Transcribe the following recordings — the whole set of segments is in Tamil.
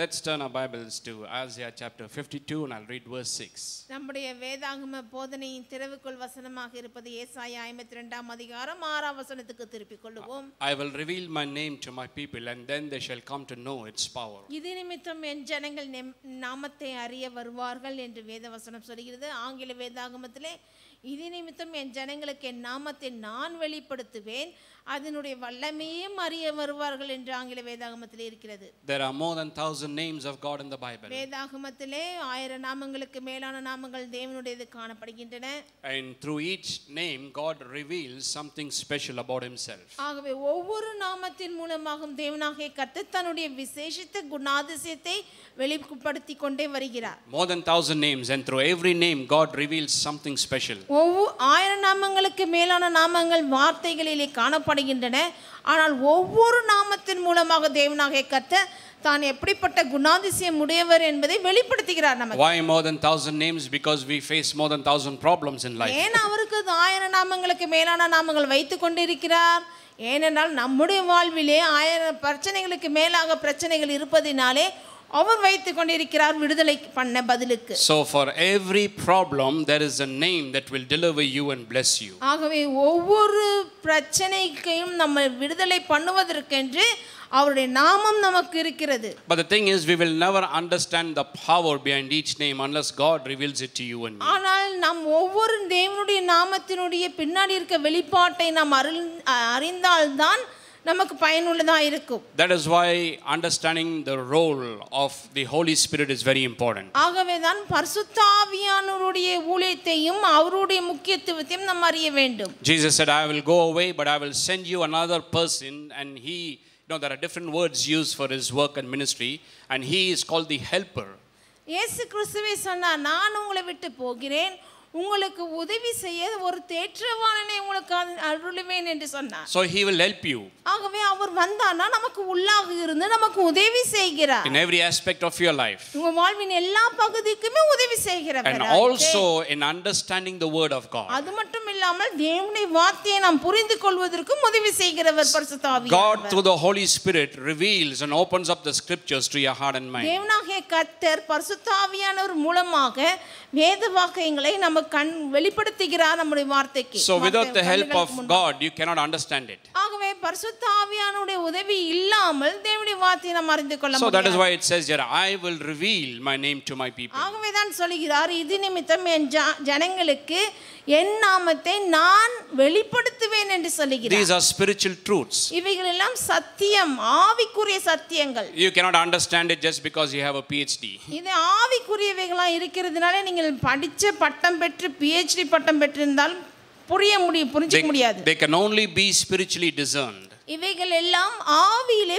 Let's turn our Bibles to Isaiah chapter 52 and I'll read verse 6. நம்முடைய வேதாகம போதனையின் திறவுகோல் வசனமாக இருப்பது ஏசாயா 52ஆம் அதிகாரம் 6ஆம் வசனத்துக்கு திருப்பிக் கொள்வோம். I will reveal my name to my people and then they shall come to know its power. இது நிமித்தம் என் ஜனங்கள் நாமத்தை அறிய வருவார்கள் என்று வேதவசனம் சொல்கிறது. ஆங்கில வேதாகமத்திலே இது நிமித்தம் என் ஜனங்களுக்கு என் நாமத்தை நான் வெளிப்படுத்துவேன், அதனுடைய வல்லமையும் அறிய வருவார்கள் என்று ஆங்கில வேதாகமத்திலே இருக்கிறது. There are more than 1,000 names of God in the Bible. வேதாகமத்திலே 1000 நாமங்களுக்கு மேலான நாமங்கள் தேவனுடையது காணப்படுகின்றன. And through each name God reveals something special about himself. ஆகவே ஒவ்வொரு நாமத்தின் மூலமாக தேவனாகிய கர்த்தர் தன்னுடைய விசேஷித்த குணாதிசயத்தை வெளிப்படுத்தி கொண்டே வருகிறார். More than 1,000 names, and through every name God reveals something special. 1000 நாமங்களுக்கு மேலான நாமங்கள் வார்த்தைகளிலே காணப்படுகின்றன. ஆனால் ஒவ்வொரு நாமத்தின் மூலமாக தேவனாகிய கர்த்தர் தான் எப்படிப்பட்ட குணாதிசயம் உடையவர் என்பதை வெளிப்படுத்துகிறார் நமக்கு. Why more than 1,000 names? Because we face more than 1,000 problems in life. ஏன் அவருக்கு 1000 நாமங்களுக்கு மேலான நாமங்கள் வைத்துக் கொண்டிருக்கிறார்? ஏனென்றால் நம்முடைய வாழ்விலே 1000 பிரச்சனைகளுக்கு மேலாக பிரச்சனைகள் இருப்பதினாலே அவர் வைத்துக் கொண்டிருக்கிறார் விடுதலை பண்ண பதிலுக்கு. So for every problem there is a name that will deliver you and bless you. ஆகவே ஒவ்வொரு பிரச்சனைக்கும் நம்ம விடுதலை பண்ணுவதற்கென்று அவருடைய நாமம் நமக்கு இருக்கிறது. But the thing is, we will never understand the power behind each name unless God reveals it to you and me. ஆனால் நாம் ஒவ்வொரு தேவனுடைய நாமத்தினுடைய பின்னாடி இருக்க வெளிப்பாட்டை நாம் அறிந்தால்தான் நமக்கு பயனுள்ளதா இருக்கும். That is why understanding the role of the Holy Spirit is very important. ஆகவே தான் பரிசுத்த ஆவியானவருடைய ஊழியத்தையும் அவருடைய முக்கியத்துவத்தையும் நாம் அறிய வேண்டும். Jesus said, I will go away, but I will send you another person, and he, there are different words used for his work and ministry, and he is called the helper. இயேசு கிறிஸ்துவே சொன்னார், நான் உங்களை விட்டு போகிறேன், உங்களுக்கு உதவி செய்ய ஒரு தேற்றவாளனை உங்களுக்கு அருளுவேன் என்று சொன்னார். So he will help you. ஆகவே அவர் வந்தானா நமக்கு உள்ளாக இருந்து நமக்கு உதவி செய்கிறார். In every aspect of your life. உங்க வாழ்வின் எல்லா பகுதிக்குமே உதவி செய்கிறவர். And also in understanding the word of God. அது மட்டும் இல்லாமல் தேவனுடைய வார்த்தையை நாம் புரிந்து கொள்வதற்கும் உதவி செய்கிறவர் பரிசுத்த ஆவியானவர். God through the Holy Spirit reveals and opens up the scriptures to your heart and mind. தேவனாகிய கர்த்தர் பரிசுத்த ஆவியானவர் மூலமாக வேத வாக்கியங்களை நமக்கு வெளிப்படுத்துகிறார் நம்முடைய வார்த்தைக்கு. So without the help of God you cannot understand it. ஆகவே பரிசுத்த ஆவியானவருடைய உதவி இல்லாமல் தேவனுடைய வார்த்தையை நாம் அறிந்து கொள்ள முடியாது. So that is why it says here, I will reveal my name to my people. ஆகவே தான் சொல்கிறார், இது நிமித்தம் என் ஜனங்களுக்கு என் நாமத்தை நான் வெளிப்படுத்துவேன் என்று சொல்கிறார். These are spiritual truths. இவைகள் எல்லாம் சத்தியம், ஆவிக்குரிய சத்தியங்கள். You cannot understand it just because you have a PhD. இது ஆவிக்குரியவைகளா இருக்கிறதுனால நீங்கள் படிச்ச பட்டம் பெற்று PhD பட்டம் பெற்றிருந்தால் புரிஞ்சிக்க முடியாது. They can only be spiritually discerned. இவைகள் எல்லாம் ஆவியிலே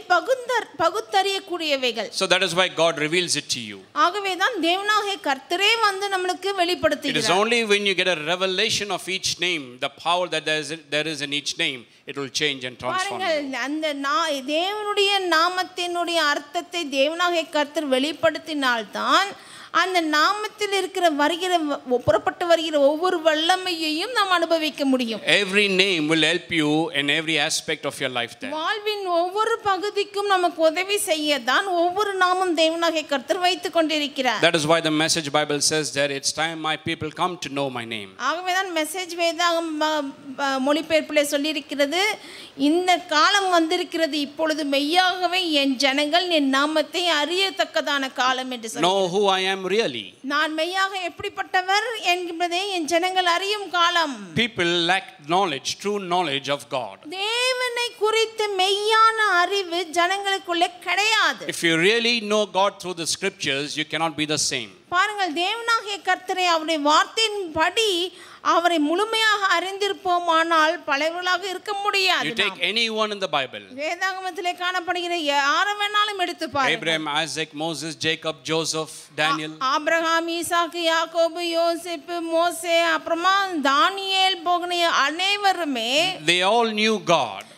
பகுத்தறியக்கூடியவைகள். So that is why God reveals it to you. ஆகவே தான் தேவனாகிய கர்த்தரே வந்து நமக்கு வெளிப்படுத்துகிறார். It is only when you get a revelation of each name, the power that there is in each name, it will change and transform you. அந்த தேவனுடைய நாமத்தினுடைய அர்த்தத்தை தேவனாகிய கர்த்தர் வெளிப்படுத்தினால்தான் அந்த நாமத்தில் இருக்கிற புறப்பட்டு வருகிற ஒவ்வொரு வல்லமையையும் நாம் அனுபவிக்க முடியும். Every name will help you in every aspect of your life there. வாழ்வின் ஒவ்வொரு பகுதிக்கும் நமக்கு உதவி செய்ய தான் ஒவ்வொரு நாமம் தேவனாகிய கர்த்தர் வைத்துக் கொண்டிருக்கிறார். That is why the Message Bible says that it's time my people come to know my name. ஆகவே தான் மெசேஜ் வேதாகம் மொழிபெயர்ப்பிலே சொல்லியிருக்கிறது, இந்த காலம் வந்திருக்கிறது, இப்பொழுது மெய்யாகவே என் ஜனங்கள் என் நாமத்தை அறியத்தக்கதான காலம் என்று சொல்கிறார். Know who I am really. நான் மெய்யாக எப்படிப்பட்டவர் என்பதை என் ஜனங்கள் அறியும் காலம். People lack knowledge, true knowledge of God. தேவனை குறித்த மெய்யான அறிவு ஜனங்களுக்குள்ளே கிடையாது. If you really know God through the scriptures, you cannot be the same. பாருங்கள், தேவனாகிய கர்த்தரை அவருடைய வார்த்தையின்படி அவரை முழுமையாக அறிந்திருப்போமானால் பலவர்களாக இருக்க முடியாது. You take anyone in the Bible. வேதாகமத்திலே காணப்படுகிற யாரை வேணாலும் எடுத்து பாருங்கள். Abraham, Isaac, Moses, Jacob, Joseph, Daniel. Abraham, Isaac, யாக்கோபு, யோசேப்பு, மோசே, அப்புறமா தானியேல் போகிற அனைவருமே they all knew God.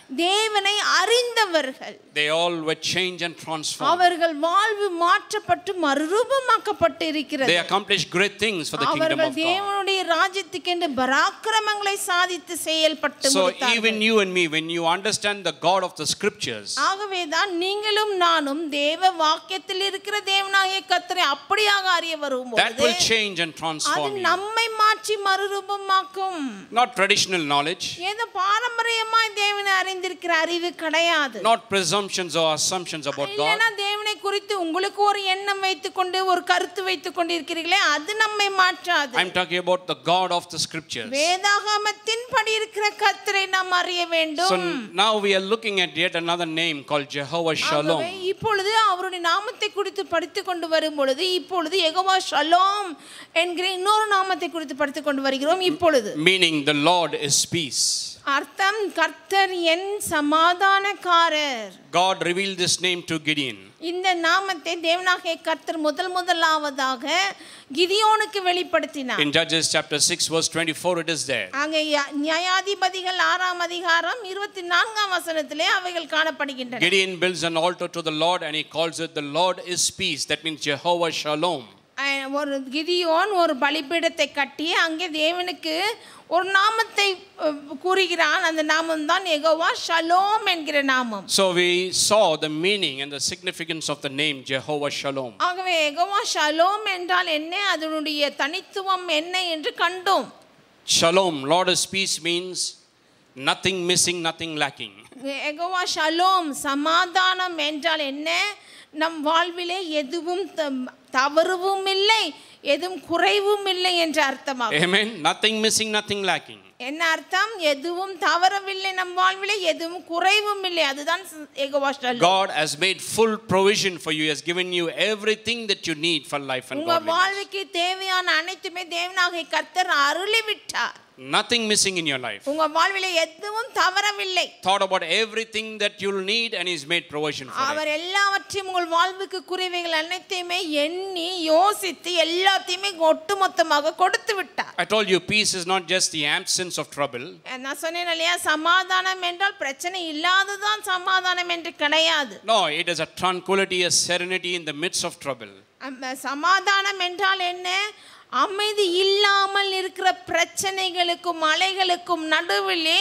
தேவனை அறிந்தவர்கள். They all were changed and transformed. அவர்கள் வாழ்வு மாற்றப்பட்டு மறுரூபமாக்கப்பட்டு இருக்கிறது. They accomplished great things for the kingdom of God. அவர்கள் தேவனுடைய ராஜ்யத்துக்கென்று பராக்கிரமங்களை சாதித்து செயல்பட்டு முடித்தார்கள். So even you and me, when you understand the God of the scriptures, ஆகவேதான் நீங்களும் நானும் தேவ வாக்கியத்தில் இருக்கிற தேவனாகிய கர்த்தரை அப்படியாக அறிய வரும்போது that will change and transform you. அது நம்மை மாற்றி மறுரூபமாக்கும். Not traditional knowledge. ஏதோ பாரம்பரியமாய் தேவனை அறிந்திருக்கிற அறிவு கிடையாது. Not presumptions or assumptions about God. இல்லனா தேவனை குறித்து உங்களுக்கு ஒரு எண்ணம் வைத்துக்கொண்டு ஒரு கருத்து வைத்துக்கொண்டு இருக்கிறீர்களே அது நம்மை மாற்றாது. I'm talking about the God of the scriptures. வேதாகமத்தின்படி இருக்கிற கர்த்தரை நாம் அறிய வேண்டும். So now we are looking at yet another name called Jehovah Shalom. இப்பொழுது அவருடைய நாமத்தை குறித்து படித்துக் கொண்டு வரும் பொழுது இப்பொழுது யெகோவா ஷலோம் என்கிற இன்னொரு நாமத்தை குறித்து படித்துக் கொண்டு வருகிறோம். இப்பொழுது meaning the Lord is peace. அர்த்தம் கர்த்தர் என் சமாதானக்காரர். God revealed this name to Gideon. இந்த நாமத்தை தேவனாகிய கர்த்தர் முதலாவதாக கிதியோனுக்கு வெளிப்படுத்தினார். In Judges chapter 6 verse 24 it is there. அங்கே நியாயாதிபதிகள் 6ஆம் அதிகாரம் 24ஆம் வசனத்திலே அவைகள் காணப்படுகின்றன. Gideon builds an altar to the Lord and he calls it the Lord is peace. That means Jehovah Shalom. ஒரு கிதியோன் ஒரு பலிபீடத்தை கட்டி அங்கே தேவனுக்கு ஒரு நாமத்தை கூறுகிறான். அந்த நாமம் தான் யெகோவா ஷலோம் என்கிற நாமம். So we saw the meaning and the significance of the name Jehovah Shalom. ஆகவே யெகோவா ஷலோம் என்றால் என்ன, அதனுடைய தனித்துவம் என்ன என்று கண்டோம். Shalom, Lord is peace means nothing missing, nothing lacking. Jehovah Shalom சமாதானம் என்றால் என்ன, நம் வாழ்விலே எதுவும் தவறுவும் இல்லை எதுவும் குறைவும் இல்லை என்ற அர்த்தமாகும். Amen. Nothing missing, nothing lacking. என்ன அர்த்தம்? எதுவும் தவறவில்லை நம் வாழ்விலே எதுவும் குறைவும் இல்லை. அதுதான் Jehovah Shalom. God has made full provision for you, has given you everything that you need for life and godliness. உங்கள் வாழ்வுக்கு தேவையான அனைத்துமே தேவனாகிய கர்த்தர் அருளி விட்டார். Nothing missing in your life. உங்கள் வாழ்விலே எதுவும் தவறவில்லை. Thought about everything that you'll need and he's made provision for it. அவர் எல்லாவற்றையும் உங்கள் வாழ்வுக்கு குறைவைகள் அனைத்தையுமே எண்ணி யோசித்து எல்லாத்தையுமே ஒட்டுமொத்தமாக கொடுத்து விட்டார். I told you peace is not just the absence of trouble. நான் சொன்னேன் இல்லையா, சமாதானம் என்றால் பிரச்சனை இல்லாததான் சமாதானம் என்று கிடையாது. No, it is a tranquility, a serenity in the midst of trouble. சமாதானம் என்றால் என்ன? அமைதி இல்லாமல் இருக்கிற பிரச்சனைகளுக்கும் அலைகளுக்கும் நடுவிலே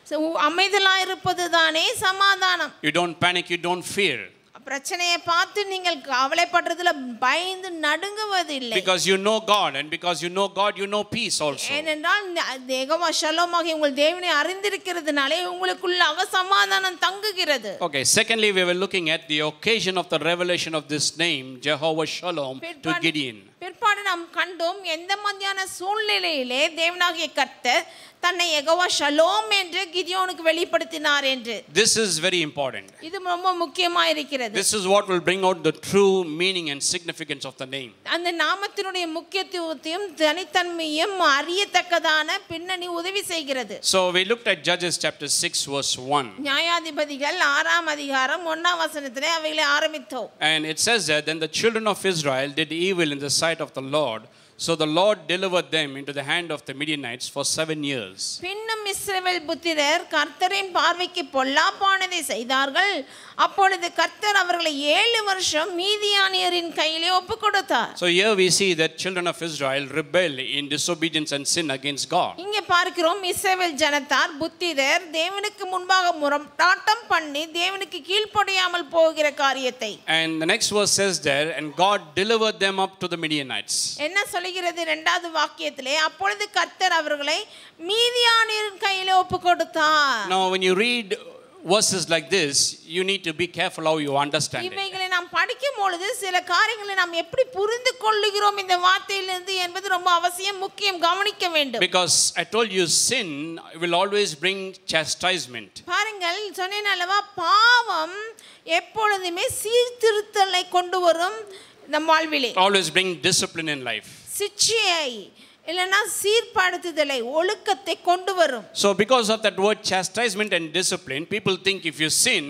அமைதலாக இருப்பது தானே சமாதானம். You don't panic, you don't fear. பிரச்சனையை பார்த்து நீங்கள் கவலைப்படுறதுல பயந்து நடுங்குவதில்லை. Because you know God, and because you know God you know peace also. ஏனென்றால் யெகோவா ஷலோமாக உங்கள் தேவனை அறிந்திருக்கிறதுனாலே உங்களுக்குள்ளாக சமாதானம் தங்குகிறது. Okay, secondly we were looking at the occasion of the revelation of this name Jehovah Shalom to Gideon. பிற்பாடு நாம் கண்டோம் எந்த மாதிரியான சூழ்நிலையிலே தேவனாகிய கர்த்தர் தன்னை யெகோவா ஷலோம் என்று கிதியோனுக்கு வெளிப்படுத்தினார் என்று. This is very important. இது ரொம்ப முக்கியமாக இருக்கிறது. This is what will bring out the true meaning and significance of the name. அந்த நாமத்தினுடைய முக்கியத்துவத்தையும் தனித்தன்மையும் அறியத்தக்கதான பின்னணி உதவி செய்கிறது. So we looked at Judges chapter 6 verse 1. நியாயாதிபதிகள் 6ஆம் அதிகாரம் 1ஆம் வசனத்திலே அவைகளை ஆரம்பித்தோம். And it says that then the children of Israel did evil in the sight of the Lord. So the Lord delivered them into the hand of the Midianites for 7 years. பின்னும் இஸ்ரவேல் புத்திரர் கர்த்தரின் பார்வைக்கு பொல்லாப்பானதை செய்தார்கள். அப்பொழுது கர்த்தர் அவர்களை 7 வருஷம் மீதியானியரின் கையிலே ஒப்புக்கொடுத்தார். So here we see that children of Israel rebel in disobedience and sin against God. இங்கே பார்க்கிறோம் இஸ்ரவேல் ஜனத்தார் புத்திரர் தேவனுக்கு முன்பாக முரட்டாட்டம் பண்ணி தேவனுக்கு கீழ்ப்படியாமல் போகிற காரியத்தை. And the next verse says there, and God delivered them up to the Midianites. என்ன சொல்கிறது இரண்டாவது வாக்கியத்திலே? அப்பொழுது கர்த்தர் அவர்களை மீதியானியரின் கையிலே ஒப்புக்கொடுத்தார். Now when you read verses like this you need to be careful how you understand it. இவைகளை நாம் படிக்கும் பொழுது சில காரியங்களை நாம் எப்படி புரிந்து கொள்ளுகிறோம் இந்த வார்த்தையிலிருந்து என்பது ரொம்ப அவசியம், முக்கியம், கவனிக்க வேண்டும். Because I told you sin will always bring chastisement. பாருங்கள், சொன்னேன் அல்லவா, பாவம் எப்பொழுதுமே சீர்திருத்தலை கொண்டு வரும் நம் வாழ்விலே. Always bring discipline in life. சிட்சையை இல்லனா சீர்படுத்துதலை ஒழுக்கத்தை கொண்டு வரும். So because of that word chastisement and discipline, people think if you sin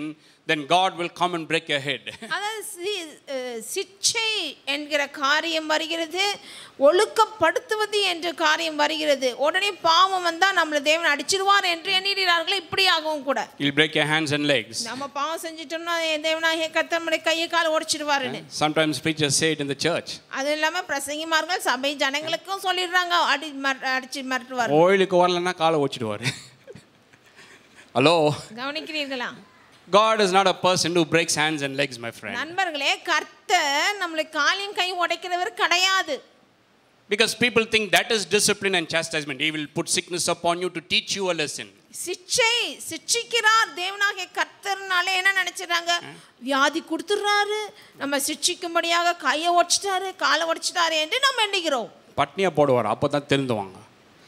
then God will come and break your head. அதாவது சிட்சை என்கிற காரியம் வருகிறது, ஒழுக்கப்படுத்துவது என்ற காரியம் வருகிறது. உடனே பாவம் வந்தா நம்மள தேவன் அடிச்சிடுவார் என்று எண்ணுகிறார்கள். இப்படியாகவும் கூட He'll break your hands and legs. நம்ம பாவம் செஞ்சிட்டோம்னா தேவனாகிய கர்த்தர் நம்முடைய கையை காலை உடைச்சிடுவாருன்னு Sometimes preachers say it in the church. அது இல்லாம பிரசங்கிமார்கள் சபை ஜனங்களுக்கும் சொல்லிடுறாங்க, அடிச்சு மிரட்டுவார். கோயிலுக்கு வரலன்னா காலை உடைச்சிடுவாரு. ஹலோ, கவனிக்கிறீர்களா? God is not a person who breaks hands and legs, my friend. நண்பர்களே, கர்த்தர் நம்மளை காலையும் கை உடைக்கிறவர் கிடையாது. Because people think that is discipline and chastisement. He will put sickness upon you to teach you a lesson. சிட்சிக்கிறார் தேவனாகிய கர்த்தர்னாலே என்ன நினைச்சிட்டாங்க? வியாதி கொடுத்துறாரு, நம்ம சிட்சிக்கும்படியாக கையை உடைச்சிட்டாரு, காலை உடைச்சிட்டாரு என்று நம்ம எண்ணுகிறோம். பட்னியா போடுவார், அப்பதான் தெரிந்துவாங்க.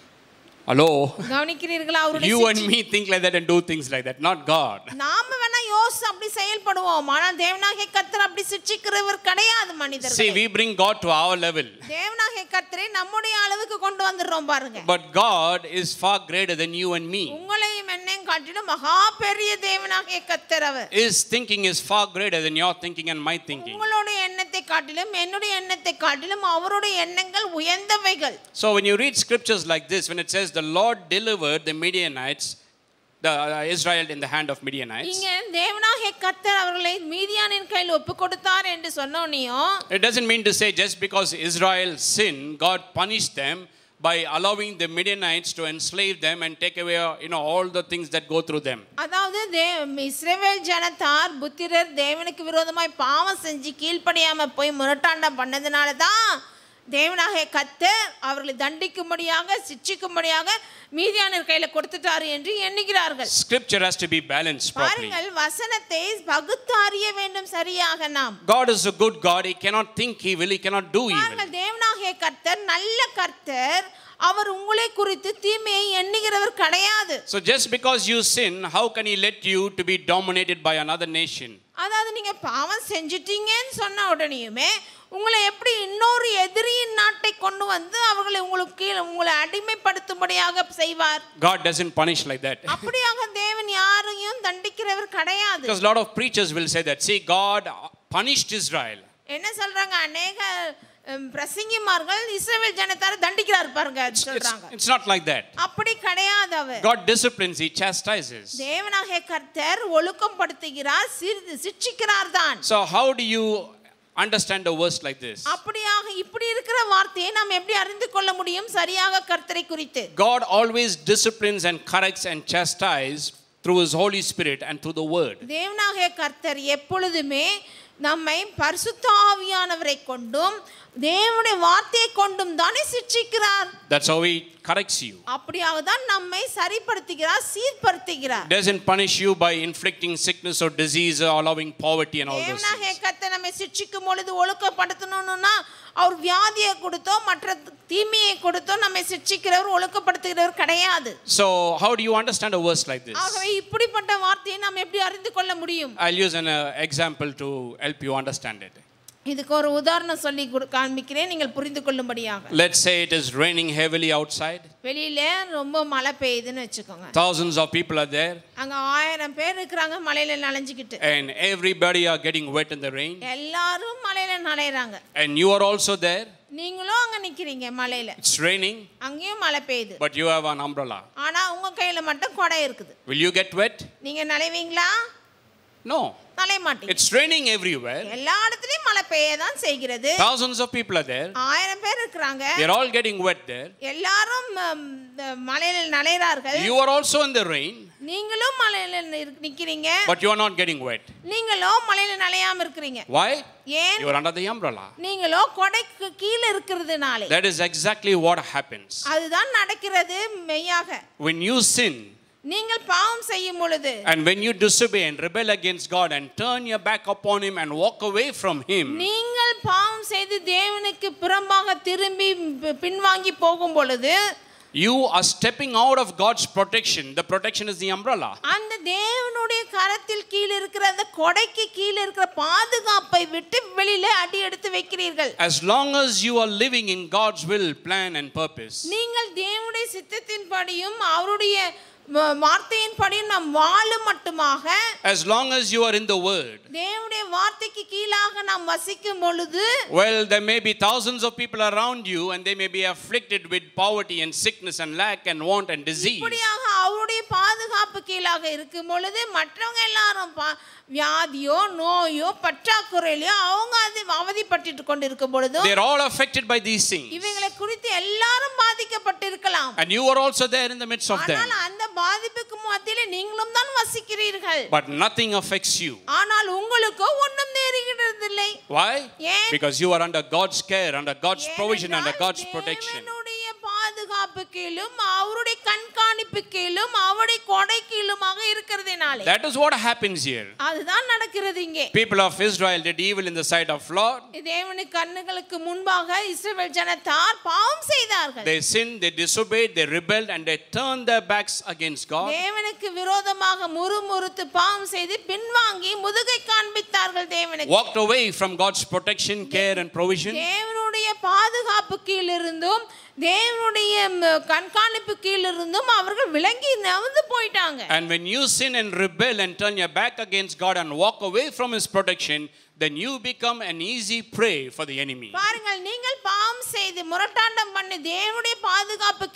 ஹலோ, கவனிக்கிறீர்களா? அவருடைய you and me think like that and do things like that, not God. நாம வேணா யோசி அப்படி செயல்படுவோம், ஆனால் தேவனாகிய கர்த்தர் அப்படி சிட்சிக்கிறவர் கிடையாது மனிதர்களே. See, we bring God to our level. தேவனாகிய கர்த்தரை நம்முடைய அளவுக்கு கொண்டு வந்துறோம் பாருங்க. But God is far greater than you and me. உங்களையும் என்னையும் காட்டிலும் மகா பெரிய தேவனாகிய கர்த்தர் அவர். His thinking is far greater than your thinking and my thinking. உங்களுடைய எண்ணத்தை காட்டிலும் என்னுடைய எண்ணத்தை காட்டிலும் அவருடைய எண்ணங்கள் உயர்ந்தவைகள். So when you read scriptures like this, when it says the Lord delivered the Midianites, the Israel in the hand of Midianites, இங்க தேவனாகிய கர்த்தர் அவர்களை மீதியானின் கையில் ஒப்புக்கொடுத்தார் என்று சொன்னோனியும், it doesn't mean to say just because Israel sinned, God punished them by allowing the Midianites to enslave them and take away, all the things that go through them. அதாவது இஸ்ரவேல் ஜனத்தார் புத்திரர் தேவனுக்கு விரோதமாய் பாவம் செஞ்சு கீழ்ப்படியாம போய் முரட்டாண்டம் பண்ணதுனால தான் தேவனாகிய கர்த்தர் அவர்களை தண்டிக்கும்படியாக சிட்சிக்கும்படியாக மீதியானின் கையில கொடுத்துட்டாரு என்று எண்ணுகிறார்கள். Scripture has to be balanced properly. பாருங்கள், வசனத்தை பகுத்து அறிய வேண்டும் சரியாக நாம். God is a good God. He cannot think evil. He cannot do evil. பாருங்கள், தேவனாகிய கர்த்தர் நல்ல கர்த்தர். அவர் உங்களை குறித்து தீமையை எண்ணுகிறவர் கிடையாது. So just because you sin, how can he let you to be dominated by another nation? அதாவது நீங்க பாவம் செஞ்சிட்டீங்கன்னு சொன்ன உடனேயுமே உங்களை எப்படி இன்னொரு எதிரியின் நாட்டை கொண்டு வந்து அவர்களை உங்களுக்கு உங்களை அடிமைப்படுத்தும்படியாக செய்வார்? God doesn't punish like that. அப்படியாக தேவன் யாரையும் தண்டிக்கிறவர் கிடையாது. Because a lot of preachers will say that. See, God punished Israel. என்ன சொல்றாங்க? அநேக பிரசங்கிமார்கள் இஸ்ரவேல் ஜனத்தாரை தண்டிக்கிறார் பாருங்க சொல்றாங்க. It's not like that. அப்படி கிடையாது. அவர் God disciplines, he chastises. தேவனாகிய கர்த்தர் ஒழுக்கம் படுத்துகிறார், சிட்சிக்கிறார் தான். So how do you understand a verse like this? அப்படியாக இப்படி இருக்கிற வார்த்தையை நாம் எப்படி அறிந்து கொள்ள முடியும் சரியாக கர்த்தரை குறித்து? God always disciplines and corrects and chastises through his Holy Spirit and through the word. தேவனாகிய கர்த்தர் எப்பொழுதுமே நம்மை பரிசுத்த ஆவியானவரை கொண்டும் தேவனுடைய வார்த்தையை கொண்டும் தானே சிட்சிக்கிறார். That's how he corrects you. அப்படியாக தான் நம்மை சரிப்படுத்துகிறார், சீர்படுத்துகிறார். Doesn't punish you by inflicting sickness or disease or allowing poverty and all those தேவனாகிய things. கர்த்தர் நம்மை சிட்சிக்கும் பொழுது ஒழுக்கப்படுத்தணும்னா அவர் வியாதியை கொடுத்தோ மற்ற தீமையை கொடுத்தோ நம்மை சிட்சிக்கிறவர் ஒழுக்கப்படுத்துகிறவர் கிடையாது. So how do you understand a verse like this? ஆகவே இப்படிப்பட்ட வார்த்தையை நாம் எப்படி அறிந்து கொள்ள முடியும்? I'll use an example to help you understand it. இதுக்கு ஒரு உதாரணம் சொல்லி காண்பிக்கிறேன், நீங்கள் புரிந்து கொள்ளும்படியாக. Let's say it is raining heavily outside. வெளியில ரொம்ப மழை பெய்யுதுன்னு வெச்சுக்கோங்க. Thousands of people are there. அங்க 1000 பேர் இருக்காங்க மழையில நனைஞ்சிக்கிட்டு. And everybody are getting wet in the rain. எல்லாரும் மழையில நனையறாங்க. And you are also there. நீங்களும் அங்க நிக்கிறீங்க மழையில. It's raining. அங்கேயும் மழை பெய்யுது. But you have an umbrella. ஆனா உங்க கையில மட்டும் கொடை இருக்குது. Will you get wet? நீங்க நனைவீங்களா? No. நனைய மாட்டீங்க. It's raining everywhere. எல்லா இடத்துலயும் மழை பெய்ய தான் செய்கிறது. Thousands of people are there. 1000 பேர் இருக்காங்க. They are all getting wet there. எல்லாரும் மழையில நனையறார்கள். You are also in the rain. நீங்களும் மழையில நிக்கிறீங்க. But you are not getting wet. நீங்களும் மழையில நனையாம இருக்கீங்க. Why? ஏன்? You are under the umbrella. நீங்களும் கொடைக்கு கீழ இருக்குறதுனால. That is exactly what happens. அதுதான் நடக்கிறது மெய்யாக. When you sin, நீங்கள் பாவம் செய்யும் பொழுது, and when you disobey and rebel against God and turn your back upon him and walk away from him, நீங்கள் பாவம் செய்து தேவனுக்கு புறம்பாக திரும்பி பின்வாங்கி போகும் பொழுது, you are stepping out of God's protection. The protection is the umbrella. அந்த தேவனுடைய கரத்தில் கீழ இருக்கிற அந்த கொடைக்கு கீழ இருக்கிற பாதுகாப்பை விட்டு வெளியில அடி எடுத்து வைக்கிறீர்கள். As long as you are living in God's will, plan and purpose, நீங்கள் தேவனுடைய சித்தத்தின்படியும் அவருடைய வார்த்தையின்படி நாம் வாழும் மட்டுமாக, as long as you are in the word, தேவனுடைய வார்த்தைக்கு கீழாக நாம் வசிக்கும் பொழுது, well, there may be thousands of people around you and they may be afflicted with poverty and sickness and lack and want and disease. இப்படியாக அவருடைய பாதுகாப்பு கீழாக இருக்கும் பொழுது மற்றவங்க எல்லாரும் வியாதியோ நோயோ பற்றாக்குறையிலோ அவங்க அவதிப்பட்டு கொண்டிருக்கும் பொழுது, they are all affected by these things. இவைகளை குறித்து எல்லாரும் பாதிக்கப்பட்டிருக்கலாம். And you are also there in the midst of them. ஆனால் அந்த பாதிப்புக்கு மத்தியிலே நீங்களும் தான் வசிக்கிறீர்கள். But nothing affects you. ஆனால் உங்களுக்கு ஒண்ணும் நேருகிறதில்லை. Why? Because you are under God's care, under God's provision, under God's protection. தேவனுடைய பாதுகாப்பு கீழும் அவருடைய கண்காணிப்பு கீழும் அவருடைய கொடை கீழுமாக இருக்கிறதுனாலே. That is what happens here. அதுதான் நடக்கிறது இங்கே. People of Israel did evil in the sight of Lord. தேவனுடைய கண்களுக்கு முன்பாக இஸ்ரவேல் ஜனத்தார் பாவம் செய்தார்கள். They sinned, they disobeyed, they rebelled and they turned their backs against God. தேவனுக்கு விரோதமாக முறுமுறுத்து பாவம் செய்து பின்வாங்கி முதுகை காண்பித்தார்கள் தேவனுக்கு. Walked away from God's protection, care and provision. தேவனுடைய பாதுகாப்பு கீழ் இருந்தும் தேவனுடைய கண்காணிப்பு கீழ் இருந்தும் அவர்கள் விலகி நகர்ந்து போயிட்டாங்க. And when you sin and rebel and turn your back against God and walk away from his protection, then you become an easy prey for the enemy. பாருங்கள், நீங்கள் பாவம் செய்து முரட்டாண்டம் பண்ணி தேவனுடைய பாதுகாப்பு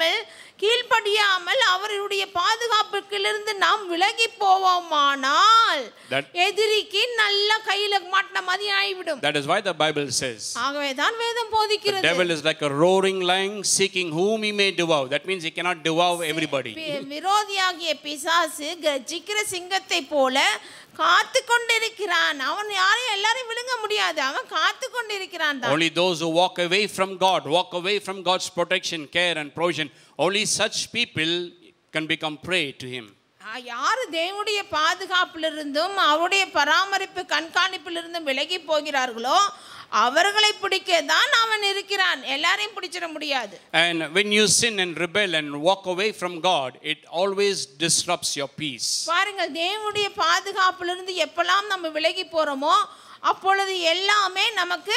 கீழ்ப்படியாமல் அவருடைய பாதுகாப்புக்கிலிருந்து நாம் விலகி போவோமானால் எதிரிக்கு நல்ல கையில மாட்டின மாதிரி ஆகிவிடும். That is why the Bible says, ஆகவே தான் வேதம் போதிக்கிறது, the devil is like a roaring lion seeking whom he may devour. That means he cannot devour everybody. விரோதியாகிய பிசாசு கர்ஜிக்கிற சிங்கத்தை போல காத்து கொண்டிருக்கிறான். அவன் யாரையும் எல்லாரையும் விழுங்க முடியாது, அவன் காத்து கொண்டிருக்கிறான். Only those who walk away from God, walk away from God's protection, care and provision, only such people can become prey to him. யார் தேவனுடைய பாதுகாப்பிலிருந்தும் அவருடைய பராமரிப்பு கண்காணிப்பிலிருந்தும் விலகி போகிறார்களோ அவர்களை பிடிக்க தான் அவன் இருக்கிறான், எல்லாரையும் பிடிச்சிட முடியாது. And when you sin and rebel and walk away from God, it always disrupts your peace. பாருங்கள், தேவனுடைய பாதுகாப்பிலிருந்து எப்பலாம் நம்ம விலகி போறோமோ அப்பொழுது எல்லாமே நமக்கு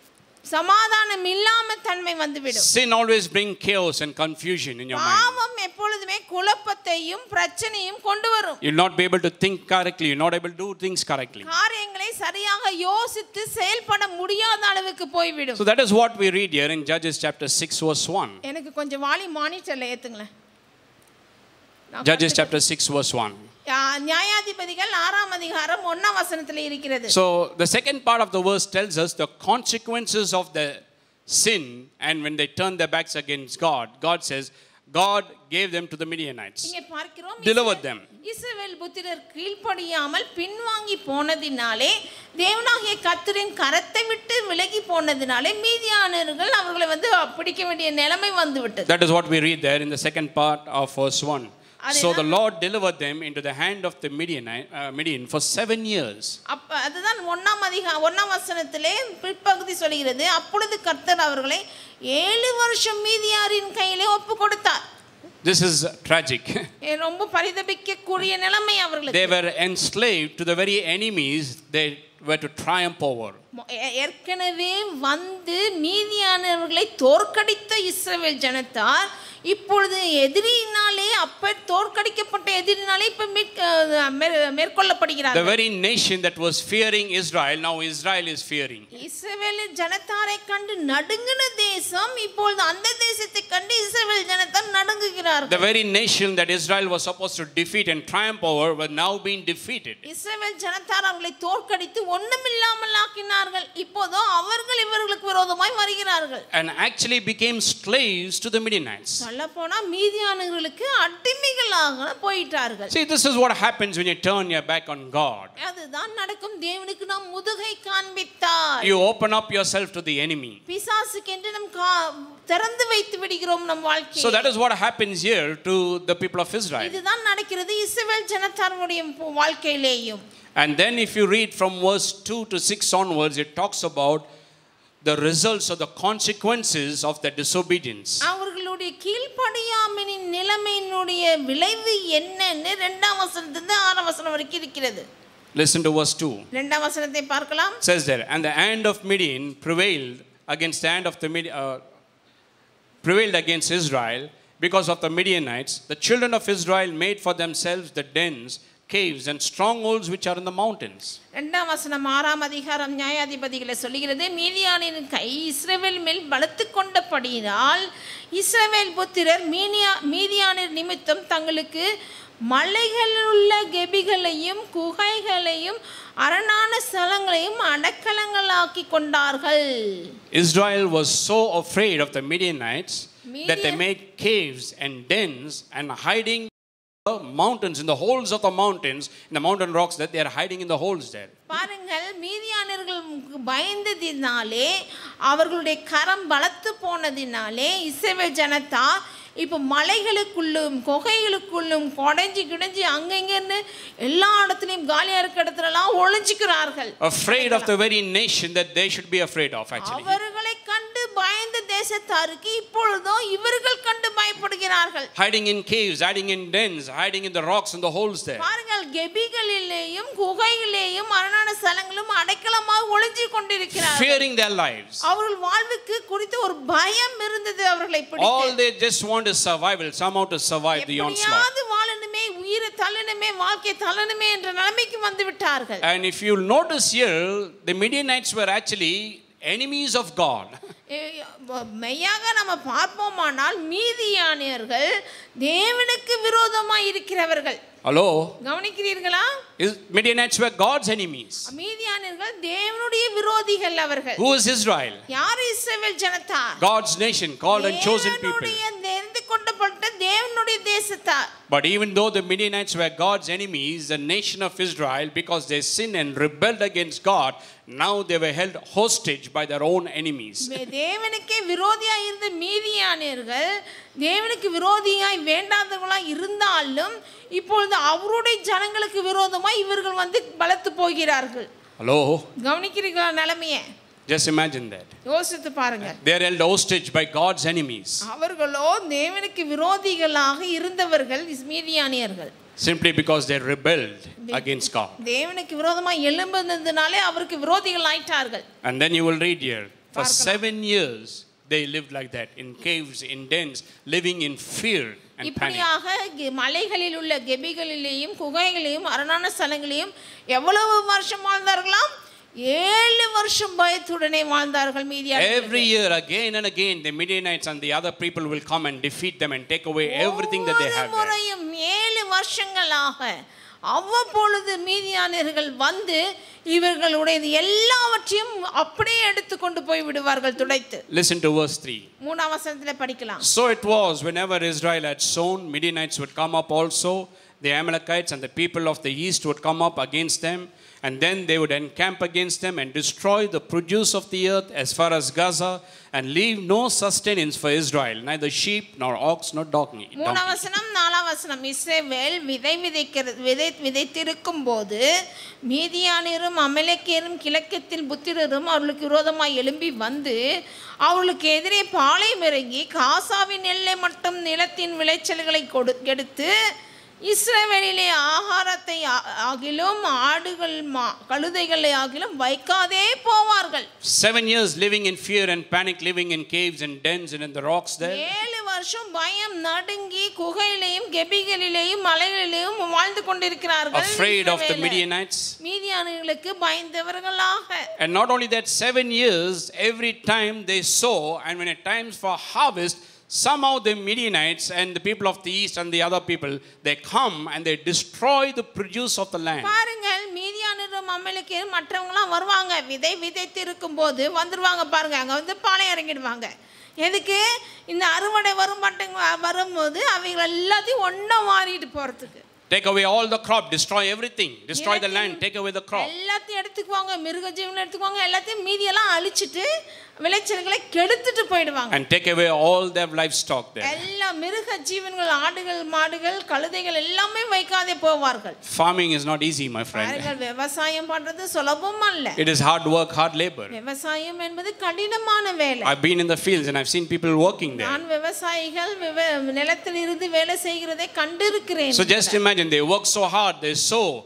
சமாதானம் இல்லாம தன்மை வந்துவிடும். Sin always bring chaos and confusion in your mind. பாவம் எப்பொழுதுமே குழப்பத்தையும் பிரச்சனையும் கொண்டு வரும். You will not be able to think correctly, you will not able to do things correctly. காரியங்களை சரியாக யோசித்து செயல்பட முடியாத அளவுக்கு போய்விடும். So that is what we read here in Judges chapter 6 verse 1. எனக்கு கொஞ்சம் வாலி மானிட்டர்ல ஏத்துங்களேன். Judges chapter 6 verse 1. நியாயாதிபதிகள் 6ஆம் அதிகாரம் 1ஆம் வசனத்தில் இருக்கிறது. So the second part of the verse tells us the consequences of the sin, and when they turned their backs against God, God says God gave them to the Midianites. இங்கே பார்க்கிறோம், delivered them. இஸ்ரவேல் புத்திரர் கீழ்ப்படியாமல் பின்வாங்கி போனதினாலே தேவனாகிய கர்த்தரின் கரத்தை விட்டு விலகி போனதினாலே மீதியானவர்கள் அவர்களை பிடிக்க வேண்டிய நிலைமை வந்துவிட்டது. That is what we read there in the second part of verse 1. So the Lord delivered them into the hand of the Midian for 7 years. அதுதான் 1ஆம் வசனத்திலே பிற்பகுதி சொல்கிறது, அப்பொழுது கர்த்தர் அவர்களை 7 வருஷம் மீதியாரின் கையிலே ஒப்பு கொடுத்தார். This is tragic. ரொம்ப பரிதபிக்கக்கூடிய நிலைமை அவர்களுக்கு. They were enslaved to the very enemies they were to triumph over. ஏற்கனவே மீதியானவர்களை தோற்கடித்த இஸ்ரவேல் ஜனத்தார் இப்பொழுது எதிரினாலே தோற்கடிக்கப்பட்ட எதிரினாலே இப்ப மேற்கொள்ளப்படுகிறார்கள். The very nation that was fearing Israel, now Israel is fearing. இஸ்ரவேல் ஜனத்தாரை கண்டு நடுங்கின தேசம் இப்பொழுது அந்த தேசத்தை கண்டு இஸ்ரவேல் ஜனத்தார் நடுங்குகிறார்கள். The very nation that Israel was supposed to defeat and triumph over was now being defeated. இஸ்ரவேல் ஜனத்தார் அவர்களை தோற்கடித்து ஒண்ணுமில்லாமல் ஆக்கினார்கள். இப்போதோ அவர்கள் இவர்களுக்கு விரோதமாய் வருகிறார்கள். And actually became slaves to the Midianites. சொல்லப்போனா மீதியானவர்களுக்கு அடிமைகளாக போயிட்டார்கள். See, this is what happens when you turn your back on God. அதுதான் நடக்கும். தேவனுக்கு நாம் முதுகை காண்பித்தால் you open up yourself to the enemy. பிசாசுக்கென்று நாம் திறந்து வைத்து விடுகிறோம் நம் வாழ்க்கையை. So that is what happens here to the people of Israel. இதுதான் நடக்கிறது இஸ்ரவேல் ஜனத்தாருடைய வாழ்க்கையிலேயும். And then if you read from verse 2 to 6 onwards, it talks about the results or the consequences of the disobedience. அவர்களுடைய கீழ்ப்படியாமையின் நிலைமையினுடைய விளைவு என்னன்னு 2ஆம் வசனத்திலிருந்து 6ஆம் வசனம் வரைக்கும் இருக்கிறது. Listen to verse 2. 2ஆம் வசனத்தை பார்க்கலாம். Says there, and the hand of Midian prevailed against the hand of the prevailed against Israel, because of the Midianites, the children of Israel made for themselves the dens, caves and strongholds which are in the mountains. இரண்டாம் வசனம் 6ஆம் அதிகாரம் நியாயாதிபதிகளை சொல்லுகிறது, மீதியானின் கை இஸ்ரவேல் மேல் பலத்து கொண்டபடியினால் இஸ்ரவேல் புத்திரர் மீதியானின் நிமித்தம் தங்களுக்கு மலைகளில் உள்ள கெபிகளையும் குகைகளையும் அரணான ஸ்தலங்களையும் அடைக்கலங்களாக்கி கொண்டார்கள். Israel was so afraid of the Midianites that they made caves and dens and hiding the mountains, in the holes of the mountains, in the mountain rocks, that they are hiding in the holes there. பாருங்கள், மீதியானர்கள் பயந்ததினாலே அவர்களுடைய கரம் பலத்து போனதினாலே இஸ்ரவேல் ஜனதா இப்போ மலைகளுக்குள்ளும் குகைகளுக்குள்ளும் கொடைஞ்சி அங்கங்கன்னு எல்லா இடத்துலையும் காலியா இருக்க இடத்துலலாம் ஒளிஞ்சிக்கிறார்கள். Afraid of the very nation that they should be afraid of, actually. அவர்களை கண்டு பயந்த தேசத்தாருக்கு இப்பொழுதோ இவர்கள் கண்டு பயப்படுகிறார்கள். Hiding in caves, hiding in dens, hiding in the rocks and the holes there. பாருங்கள், கெபிகளிலேயும் குகைகளிலேயும் அரணான ஸ்தலங்களும் அடைக்கலமாக ஒளிஞ்சு கொண்டிருக்கிறார்கள். Fearing their lives. அவர்கள் வாழ்வுக்கு குறித்து ஒரு பயம் இருந்தது அவர்களை பிடித்து. All they just want is survival, somehow to survive the onslaught. எப்படியாவது வாழணுமே, உயிரை தள்ளணுமே, வாழ்க்கை தள்ளணுமே என்ற நிலைமைக்கு வந்து விட்டார்கள். And if you notice here, the Midianites were actually enemies of God. மெய்யாக நம்ம பார்ப்போமானால் மீதியானியர்கள் தேவனுக்கு விரோதமாய் இருக்கிறவர்கள். Hello? கவனிக்கிறீர்களா? Midianites were God's enemies. மீதியானியர்கள் தேவனுடைய விரோதிகள் அவர்கள். Who is Israel? யார் இஸ்ரவேல் Janata? God's nation, called and chosen people. தேர்ந்து கொள்ளப்பட்ட தேவனுடைய தேசத்தார். But even though the Midianites were God's enemies, the nation of Israel, because they sinned and rebelled against God, now they were held hostage by their own enemies. தேவனுக்கே விரோதியாய் இருந்த மீதியானியர்கள் தேவனுக்கு விரோதியாய் வேண்டாதவர்களாய் இருந்தாலும் இப்பொழுது அவருடைய ஜனங்களுக்கு விரோதமாய் இவர்கள் வந்து பலத்து போகிறார்கள். Hello? கவனிக்கிறீங்களா நிலைமையை? Just imagine that. யோசித்து பாருங்க. They are held hostage by God's enemies. அவர்களோ தேவனுக்கு விரோதிகளாக இருந்தவர்கள் மீதியானியர்கள். Simply because they rebelled against God. தேவனுக்கு விரோதமாய் எழும்பினதினாலே அவருக்கு விரோதிகள் ஆயிட்டார்கள். And then you will read here, for 7 years they lived like that, in caves, in dens, living in fear and panic. இப்படியாக மலைகளில் உள்ள கெபிகளிலேயும் குகைகளிலும் அரணான ஸ்தலங்களிலும் எவ்வளவு வருஷம் வாழ்ந்தார்களாம்? 7 வருஷம் பயத்துடனே வாழ்ந்தார்கள் மீதியானியர்கள். Every year, again and again, the Midianites and the other people will come and defeat them and take away everything that they have there. முறையும் 7 வருஷங்களாக அவ்வப்பொழுது மீதியானியர்கள் வந்து இவர்களுடைய எல்லாவற்றையும் அப்படியே எடுத்து கொண்டு போய் விடுவார்கள் துடைத்து. Listen to verse 3. 3ஆம் வசனத்திலே படிக்கலாம். So it was, whenever Israel had sown, Midianites would come up also, the Amalekites and the people of the east would come up against them, and then they would encamp against them and destroy the produce of the earth as far as Gaza, and leave no sustenance for Israel, neither sheep nor ox nor donkey. 3ஆம் வசனம் 4ஆம் வசனம். இஸ்ரவேல் விதைத்திருக்கும் போது மீதியானியரும் அமலேக்கியரும் கிழக்கத்தில் புத்திரரும் அவர்களுக்கு விரோதமாய் எழும்பி வந்து அவர்களுக்கு எதிரே பாளையம் இறங்கி காசாவின் எல்லை மட்டும் நிலத்தின் விளைச்சல்களை எடுத்து இஸ்ரவேலிலே ஆகாரத்தை ஆகிலும் ஆடுகள் கழுதைகளை ஆகிலும் வைக்காதே போவார்கள். 7 years living in fear and panic, living in caves and dens and in the rocks there. 7 வருஷம் பயம் நடுங்கி குகையிலேயும் கெபிகளிலேயும் மலைகளிலேயும் வாழ்ந்து கொண்டிருக்கிறார்கள். Afraid of the Midianites. மீதியானியர்களுக்கு பயந்தவர்களாக. And not only that, 7 years, every time they sow, and when it times for harvest, somehow the Midianites and the people of the east and the other people, they come and they destroy the produce of the land. பாருங்கள், மீதியானியரும் அமலேக்கியரும் மற்றவங்களாம் வருவாங்க. விதைத்து இருக்கும்போது வந்துருவாங்க. பாருங்க, அங்க வந்து பாளையம் இறங்கிடுவாங்க. எதுக்கு? இந்த அறுவடை வரும்போது அவங்க எல்லாத்தையும் ஒண்ணா மாறிட்டு போறதுக்கு. Take away all the crop, destroy everything, destroy the land, take away the crop. எல்லாத்தையும் எடுத்துக்குவாங்க, மிருக ஜீவனை எடுத்துக்குவாங்க, எல்லாத்தையும் மீதி எல்லாம் அழிச்சிட்டு விளைச்சல்களை கெடுத்துட்டு போய்டுவாங்க. And take away all their livestock there. எல்லா மிருக ஜீவன்கள், ஆடுகள், மாடுகள், கழுதைகள் எல்லாமே வைக்காதே போவார்கள். Farming is not easy, my friend. பாருங்கள், விவசாயம் பண்றது சுலபம் அல்ல. It is hard work, hard labor. விவசாயம் என்பது கடினமான வேலை. I've been in the fields and I've seen people working there. நான் விவசாயிகள் நிலத்தில் இருந்து வேலை செய்கிறதை கண்டிருக்கிறேன். So just imagine, they work so hard, they sow.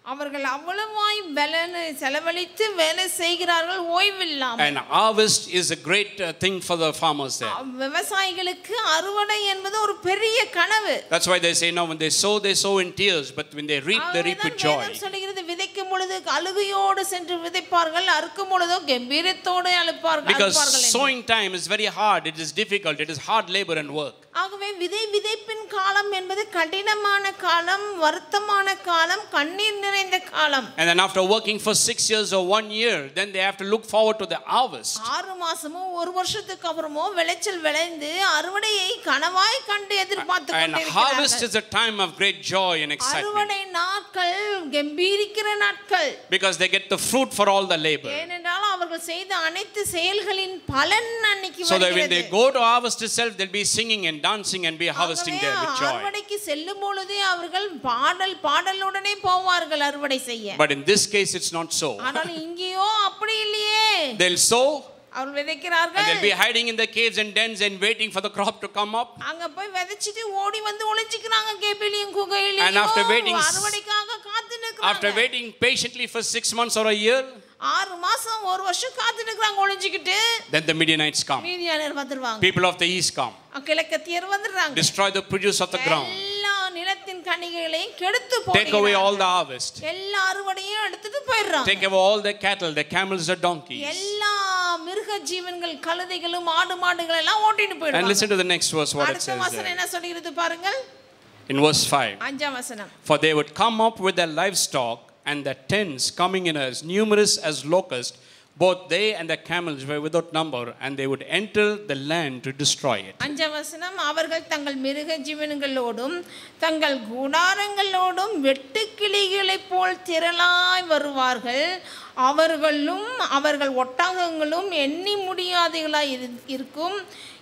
அவர்கள் அவ்வளவாய் பலனை செலவழித்து வேலை செய்கிறார்கள் ஓய்வில்லாமல். And harvest is a great thing for the farmers there. விவசாயிகளுக்கு அறுவடை என்பது ஒரு பெரிய கனவு. That's why they say now when they sow in tears, but when they reap with joy. வேதம் சொல்கிறது விதைக்கும் பொழுது அழுகையோடு சென்று விதைப்பார்கள், அறுக்கும் பொழுதோ கம்பீரத்தோடு அழுப்பார்கள். Because sowing time is very hard, it is difficult, it is hard labor and work. ஆகவே விதைப்பின் காலம் என்பது கடினமான காலம், வருத்தமான காலம், கண்ணீர் நிறைந்த காலம். And then after working for 6 years or 1 year, then they have to look forward to the harvest. 6 மாசமோ ஒரு வருஷத்துக்கு அப்புறமோ விளைச்சல் விளைந்து அறுவடையை கனவாய் கண்டு எதிர்பார்த்து கொண்டிருக்கிறார்கள். And harvest is a time of great joy and excitement. அறுவடை நாட்கள் கம்பீரிக்கிற நாட்கள். Because they get the fruit for all the labor. ஏனென்றால் அவர்கள் செய்த அனைத்து செயல்களின் பலன் அன்னைக்கு வருகிறது. So that when they go to harvest itself, they'll be singing and dancing and be harvesting there with joy. அறுவடைக்கு செல்லும் பொழுதே அவர்கள் பாடலுடனே போவார்கள் அறுவடை செய்ய. But in this case it's not so. ஆனால் இங்கேயோ அப்படி இல்லையே. They'll sow அவர்கள் விதைக்கிறார்கள். And they'll be hiding in the caves and dens and waiting for the crop to come up. அங்க போய் விதைச்சிட்டு ஓடி வந்து ஒளிஞ்சிக்கறாங்க கேபிலியும் குகையிலும். And after waiting அறுவடைக்காக காத்து நிக்கறாங்க. After waiting patiently for 6 months or a year, 6 மாசம் ஒரு வருஷம் காத்து நிக்கறாங்க ஒளிஞ்சிக்கிட்டு. Then the Midianites come. மீதியானர் வந்துருவாங்க. People of the east come. கிழக்கத்தியர் வந்துறாங்க. Destroy the produce of the ground. எல்லா நிலத்தின் கனிகளையும் கெடுத்து போடுறாங்க. Take away all the harvest. எல்லா அறுவடையும் எடுத்துட்டு போயிடுறாங்க. Take away all the cattle, the camels, the donkeys. எல்லா மிருக ஜீவன்கள் கழுதைகளும் ஆடு மாடுகள் எல்லாம் ஓட்டிட்டு போயிடுறாங்க. And listen to the next verse what it says. அடுத்த வசனம் என்ன சொல்கிறது பாருங்கள். In verse 5. 5ஆம் வசனம். For they would come up with their livestock and their tents coming in as numerous as locusts. Both they and the camels were without number, and they would enter the land to destroy it. 5ஆம் வசனம். அவர்கள் தங்கள் மிருக ஜீவன்களோடும் தங்கள் கூடாரங்களோடும் வெட்டுக்கிளிகளைப் போல் திரளாய் வருவார்கள். அவர்களும் அவர்கள் ஒட்டகங்களும் எண்ணி முடியாதவர்களாய் இருக்கும்.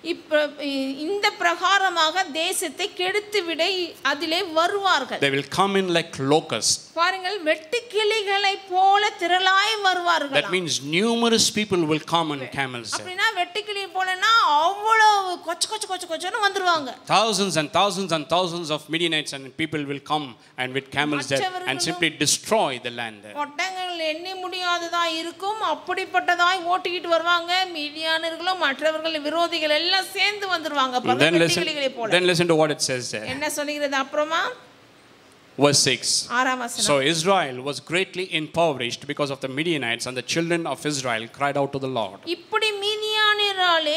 இந்த பிரகாரமாக தேசத்தை கெடுத்துவிட அதிலே வருவார்கள். They will come in like locusts. பாருங்கள், வெட்டுக்கிளிகளைப் போல திரளாய் வருவார்கள். That means numerous people will come on camels. அப்படினா வெட்டுக்கிளி போலனா அவ்வளவு கொச்சன்னு வந்துருவாங்க. Thousands and thousands and thousands of Midianites and people will come and with camels there and simply destroy the land there. ஒட்டகங்கள் எண்ணி முடியாததா இருக்கும். அப்படிப்பட்டதாய் ஓட்டிக்கிட்டு வருவாங்க. மீதியானர்களும் மற்றவர்கள் விரோதிகள் எல்லாம் சேர்ந்து வந்துருவாங்க. வெட்டுக்கிளிகளை போல. Then listen to what it says there. என்ன சொல்கிறது அப்புறமா? Verse 6. 6ஆம் வசனம். So Israel was greatly impoverished because of the Midianites, and the children of Israel cried out to the Lord. இப்படி மீதியானராலே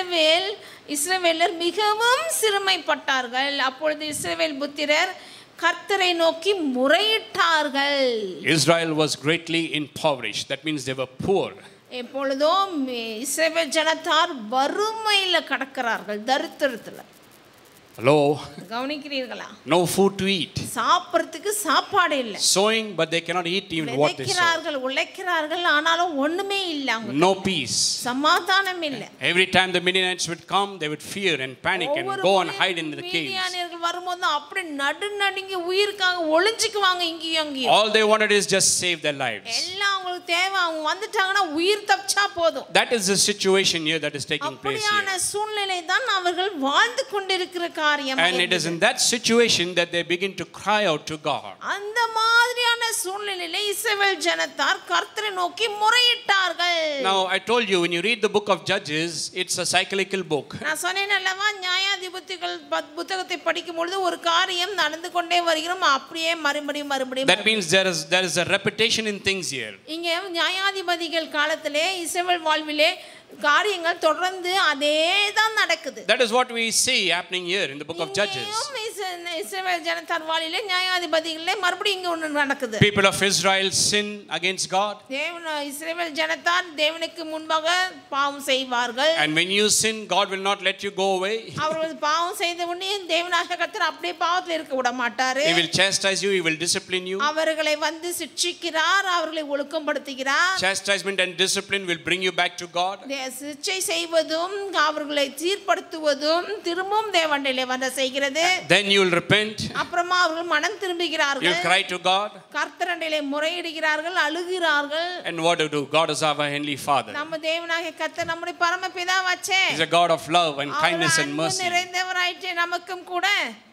இஸ்ரவேலர் மிகவும் சிறுமைப்பட்டார்கள். அப்பொழுது இஸ்ரவேல் புத்திரர் கர்த்தரை நோக்கி முறையிட்டார்கள். Israel was greatly impoverished. That means they were poor. எப்பொழுதோ இஸ்ரவேல் ஜனத்தார் வறுமையில கடக்கிறார்கள், தரித்திரத்துல. Hello. கவனிக்கிறீர்களா? No food to eat. சாப்பிடுறதுக்கு சாப்பாடு இல்ல. Sowing but they cannot eat even what they sow. உழைக்கிறார்கள் ஆனாலும் ஒண்ணுமே இல்ல அவங்களுக்கு. No peace. சமாதானம் இல்ல. Every time the Midianites would come, they would fear and panic and go and hide in the caves. மீதியானியர்கள் வரும்போது அப்படி நடுநடுங்கி உயிருக்காக ஒளிஞ்சிக்குவாங்க இங்கேயும் அங்கேயும். All they wanted is just save their lives. எல்லாம் அவங்களுக்கு தேவை, அவங்க வந்துட்டாங்கன்னா உயிர் தப்பிச்சா போதும். That is the situation here that is taking place here. அப்படியான சூழ்நிலை தான் அவர்கள் வாழ்ந்து கொண்டிருக்கிற காரியம். And it is in that situation that they begin to cry out to God. அந்த மாதிரியான சூழ்நிலையிலே இஸ்ரவேல் ஜனத்தார் கர்த்தரை நோக்கி முறையிட்டார்கள். Now I told you when you read the book of Judges, it's a cyclical book. நான் சொன்னேன் அல்லவா, நியாயாதிபதிகள் புத்தகத்தை படிக்கும் பொழுது ஒரு காரியம் நடந்து கொண்டே வருகிறோம், அப்படியே மறுபடியும். That means there is a repetition in things here. இங்கே நியாயாதிபதிகள் காலத்திலே இஸ்ரவேல் வாழ்விலே காரியங்கள் தொடர்ந்து அதேதான் நடக்குது. That is what we see happening here in the book of Judges. இஸ்ரவேல் ஜனத்தார் வாழ்விலே நியாயாதிபதிகளே மறுபடியும் இங்க ஒன்று நடக்குது. People of Israel sin against God. இஸ்ரவேல் ஜனத்தார் தேவனுக்கு முன்பாக பாவம் செய்வார்கள். And when you sin, God will not let you go away. அவர்கள் பாவம் செய்த உடனே தேவனாகிய கர்த்தர் அப்படியே பாவத்தில் இருக்க விட மாட்டார். He will chastise you, he will discipline you. அவர்களை வந்து சிட்சிக்கிறார், அவர்களை ஒழுக்கப்படுத்துகிறார். Chastisement and discipline will bring you back to God. சிட்சை செய்வதும் அவர்களை சீர்படுத்துவதும் திரும்பவும் தேவனிலே வந்து செய்கிறது. Then you will repent. அப்புறமா அவர்கள் மனம் திரும்புகிறார்கள். You cry to God. கர்த்தரிடத்திலே முறையிடுகிறார்கள், அழுகிறார்கள். And what do? God is our heavenly Father. நம்ம தேவனாகிய கர்த்தர் நம்முடைய பரமபிதாவாச்சே. He is a God of love and kindness and mercy. நிறைந்தவராயிற்றே நமக்கும் கூட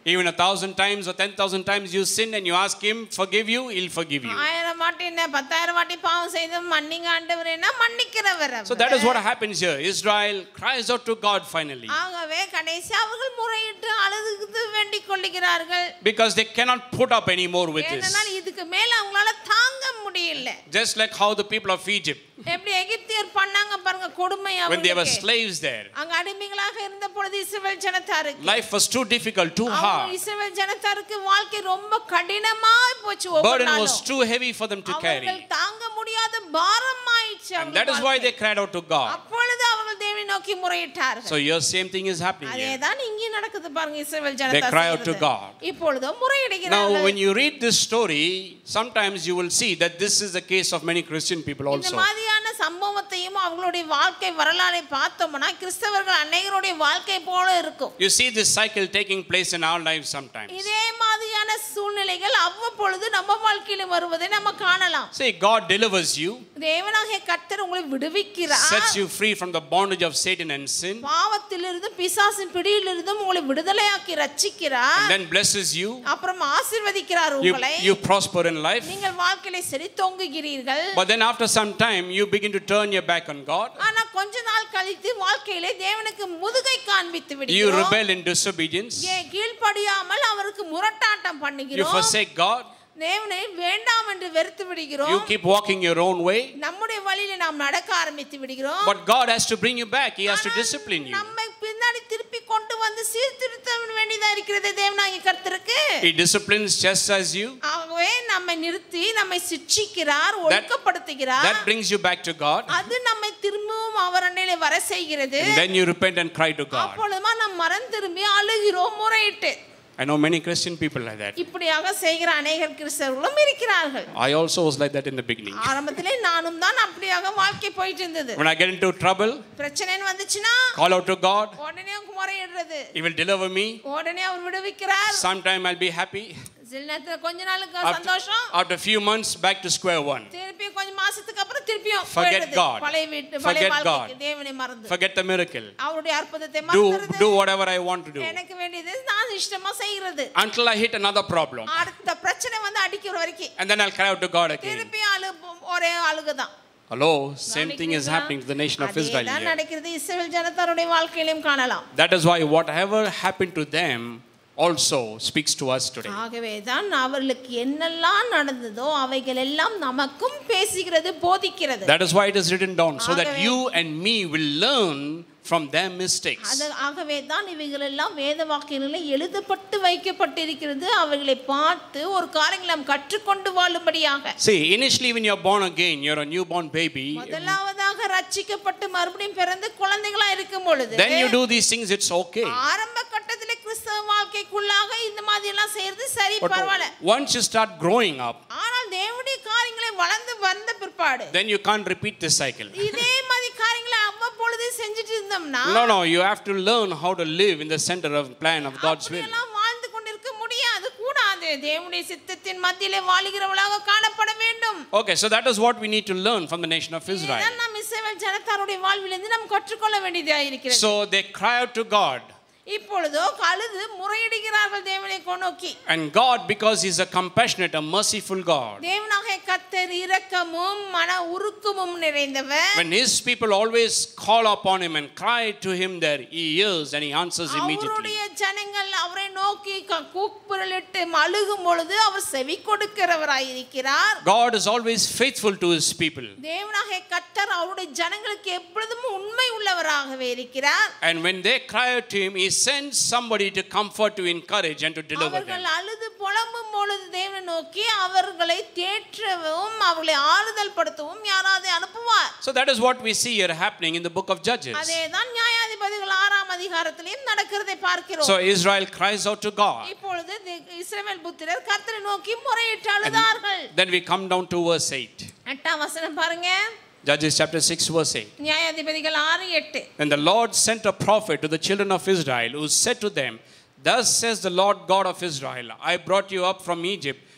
Even 1,000 times or 10,000 times you sin and you ask him forgive you, he'll forgive you. 1000 வாட்டி என்ன 10000 வாட்டி பாவம் செய்து மன்னிங்க ஆண்டவரேனா மன்னிக்கிறவர் அவர். So that is what happens here. Israel cries out to God finally. ஆகவே கடைசி அவர்கள் முறையிட்டு அழுது வேண்டிக் கொள்கிறார்கள். Because they cannot put up any more with this. ஏனென்றால் இதுக்கு மேல அவங்களால தாங்க முடியல. Just like how the people of Egypt, எப்படி எகிப்தியர் பண்ணாங்க பாருங்க கொடுமை அவங்களுக்கு. when they were slaves there, அங்க அடிமைகளாக இருந்த பொழுது இஸ்ரவேல் ஜனத்தாருக்கு life was too difficult, too hard. இஸ்ரவேல் ஜனத்தாருக்கு வாழ்க்கை ரொம்ப கடினமாய் போச்சு. ஒவ்வொரு Burden நாளும் was too heavy for them to carry. அவர்கள் தாங்க முடியாத பாரமாயிச்சு. And that is why they cried out to God. அப்பொழுது அவர்கள் தேவனை நோக்கி முறையிட்டார்கள். So here same thing is happening here. அதேதான் இங்கே நடக்குது பாருங்க இஸ்ரவேல் ஜனத்தார். They cry out to God. இப்பொழுது முறையிடுகிறார்கள். Now when you read this story, sometimes you will see that this is the case of many Christian people also. இந்த மாதிரியான சம்பவத்தையும் அவங்களுடைய வாழ்க்கை வரலாறை பார்த்தோம்னா கிறிஸ்தவர்கள் அநேகருடைய வாழ்க்கை போல இருக்கும். You see this cycle taking place in our lives sometimes. இதே மாதிரியான சூழ்நிலைகள் அவ்வப்பொழுது நம்ம வாழ்க்கையில வருவதை நம்ம காணலாம். See, God delivers you. தேவனாகிய கர்த்தர் உங்களை விடுவிக்கிறார். Sets you free from the bondage of Satan and sin. பாவத்திலிருந்து பிசாசின் பிடியிலிருந்து உங்களை விடுதலையாக்கி ரட்சிக்கிறார். And then blesses you. அப்புறம் ஆசீர்வதிக்கிறார் உங்களை. You prosper in life. நீங்கள் வாழ்க்கையில செழித்தோங்குகிறீர்கள். But then after some time you begin to turn your back on God. ஆனா கொஞ்ச நாள் கழித்து வாழ்க்கையிலே தேவனுக்கு முதுகை காண்பித்து விடுகிறோம். You rebel in disobedience. கீழ்ப்படியாமல் அவருக்கு முரட்டாட்டம் பண்ணுகிறோம். You forsake God. தேவனை வேண்டாம் என்று வெறுத்து விடுகிறோம். You keep walking your own way. நம்முடைய வழியிலே நாம் நடக்க ஆரம்பித்து விடுகிறோம். But God has to bring you back. He has to discipline you. நம்மை பின்னாடி திருப்பி கொண்டு வந்து சீர்திருத்த வேண்டியதா இருக்கிறது தேவனாகிய கர்த்தருக்கு. He disciplines just as you. ஆகவே நம்மை நிறுத்தி நம்மை சிட்சிக்கிறார், ஒழுக்கப்படுத்துகிறார். That brings you back to God. அது நம்மை திரும்பவும் அவர் அண்டையிலே வர செய்கிறது. And then you repent and cry to God. அப்பொழுதுமா நாம் மனம் திரும்பி அழுகிறோம் முறையிட்டு. I know many Christian people like that. இப்படியாக செய்கிற அநேகர் கிறிஸ்தவர்களும் இருக்கிறார்கள். I also was like that in the beginning. ஆரம்பத்திலே நானும் தான் அப்படியாக வாழ்க்கை போயிட்டு இருந்தது. When I get into trouble, பிரச்சனை வந்துச்சுனா call out to God. உடனே முறையிடுறது. He will deliver me. உடனே அவர் விடுவிக்கிறார். Sometime I'll be happy. சில நேரத்துல கொஞ்ச நாளுக்கு சந்தோஷம். After a few months back to square one. திருப்பி கொஞ்ச மாசத்துக்கு அப்புறம் திருப்பியும் forget God. பழைய வீட்டு பழைய வாழ்க்கைக்கு தேவனை மறந்து. Forget the miracle. அவருடைய அற்புதத்தை மறந்துறது. Do whatever I want to do. எனக்கு வேண்டியது நான் இஷ்டமா செய்யிறது. Until I hit another problem. அடுத்த பிரச்சனை வந்து அடிக்கிற வரைக்கும். And then I'll cry out to God again. திருப்பி ஒரே அழுகதான். Hello, same thing is happening to the nation of Israel. அதான் நடக்கிறது இஸ்ரவேல் ஜனத்தாருடைய வாழ்க்கையிலும் காணலாம். That is why whatever happened to them also speaks to us today. ஆகவே தான் அவர்களுக்கு என்னெல்லாம் நடந்ததோ அவைகள் எல்லாம் நமக்கும் பேசுகிறது, போதிக்கிறது. That is why it is written down so that you and me will learn from their mistakes. ஆகவே தான் இவைகள் எல்லாம் வேத வாக்கியங்களில் எழுதப்பட்டு வைக்கப்பட்டிருக்கிறது. அவைகளை பார்த்து ஒரு காரியங்களை நாம் கற்றுக்கொண்டு வாழும்படியாக. See, initially when you are born again, you are a newborn baby. முதலாவதாக ரட்சிக்கப்பட்டு மறுபடியும் பிறந்து குழந்தைகளா இருக்கும் பொழுது then you do these things, it's okay. ஆரம்ப கட்டத்திலே கிறிஸ்தவ வாழ்க்கைக்குள்ளாக இந்த மாதிரி எல்லாம் செய்யறது சரி, பரவாயில்லை. Once you start growing up, ஆனால் தேவனுடைய காரியங்களை வளர்ந்து வந்த பிற்பாடு then you can't repeat this cycle. இதே மாதிரி காரியங்களை அவ்வப்பொழுது செஞ்சிட்டு இருந்தோம்னா no, you have to learn how to live in the center of plan of God's will. அப்படியெல்லாம் வாழ்ந்து கொண்டிருக்க முடியாது, கூடாது. தேவனுடைய சித்தத்தின் மத்தியிலே வாழுகிறவளாக காணப்பட வேண்டும். Okay, so that is what we need to learn from the nation of Israel. இதான் நாம் இஸ்ரவேல் ஜனத்தாருடைய வாழ்விலிருந்து நாம் கற்றுக்கொள்ள வேண்டியதா இருக்கிறது. So they cry out to God. இப்பொழுதோ அழுது முறையிடுகிறார்கள் தேவனை நோக்கி. And God, because he is a compassionate, a merciful God, தேவனாகிய கர்த்தர் இரக்கமும் மன உருக்கமும் நிறைந்தவர். when his people always call upon him and cry to him there, he hears and he answers immediately. அவருடைய ஜனங்கள் அவரை நோக்கி கூக்குரலிட்டு அழுகும் பொழுது அவர் செவி கொடுக்கிறவராய் இருக்கிறார். God is always faithful to his people. தேவனாகிய கர்த்தர் அவருடைய ஜனங்களுக்கு எப்பொழுதும் உண்மை உள்ளவராகவே இருக்கிறார். And when they cry out to him, he sends somebody to comfort, to encourage and to deliver them. அவர்கள் அழுது புலம்பும் பொழுது தேவனை நோக்கி அவர்களை தேற்றவும் அவர்களை ஆறுதல் படுத்தவும் யாராவது அனுப்புவார். So that is what we see here happening in the book of Judges. அதேதான் நியாயாதிபதிகள் 6ஆம் அதிகாரத்திலும் நடக்கிறதை பார்க்கிறோம். So Israel cries out to God. இப்பொழுது இஸ்ரவேல் புத்திரர் கர்த்தரை நோக்கி முறையிட்டு அழுதார்கள். Then we come down to verse 8. 8ஆம் வசனம் பாருங்க. Judges chapter 6 verse 8. நியாயாதிபதிகள் 6:8. And the Lord sent a prophet to the children of Israel, who said to them, Thus says the Lord God of Israel, I brought you up from Egypt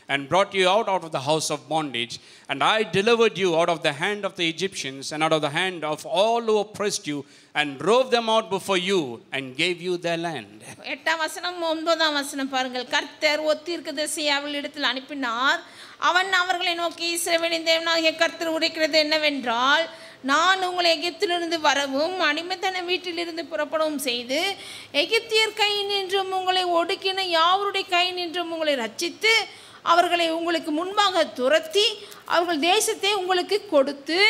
and brought you out of the house of bondage. And I delivered you out of the hand of the Egyptians and out of the hand of all who oppressed you, and drove them out before you and gave you their land. 8ஆம் வசனம் 9ஆம் வசனம் பாருங்கள். கர்த்தர் ஒரு தீர்க்கதரிசியை அவர்களிடத்தில் அனுப்பினார். அவன் அவர்களை நோக்கி, இஸ்ரவேலின் தேவனாகிய கர்த்தர் உரைக்கிறது என்னவென்றால், நான் உங்களை எகிப்திலிருந்து வரவும் அடிமைத்தன வீட்டிலிருந்து புறப்படவும் செய்து எகிப்தியர் கை நின்றும் உங்களை ஒடுக்கின யாவருடைய கை நின்றும் உங்களை ரட்சித்து அவர்களை உங்களுக்கு முன்பாக துரத்தி அவர்கள் தேசத்தை உங்களுக்கு கொடுத்து.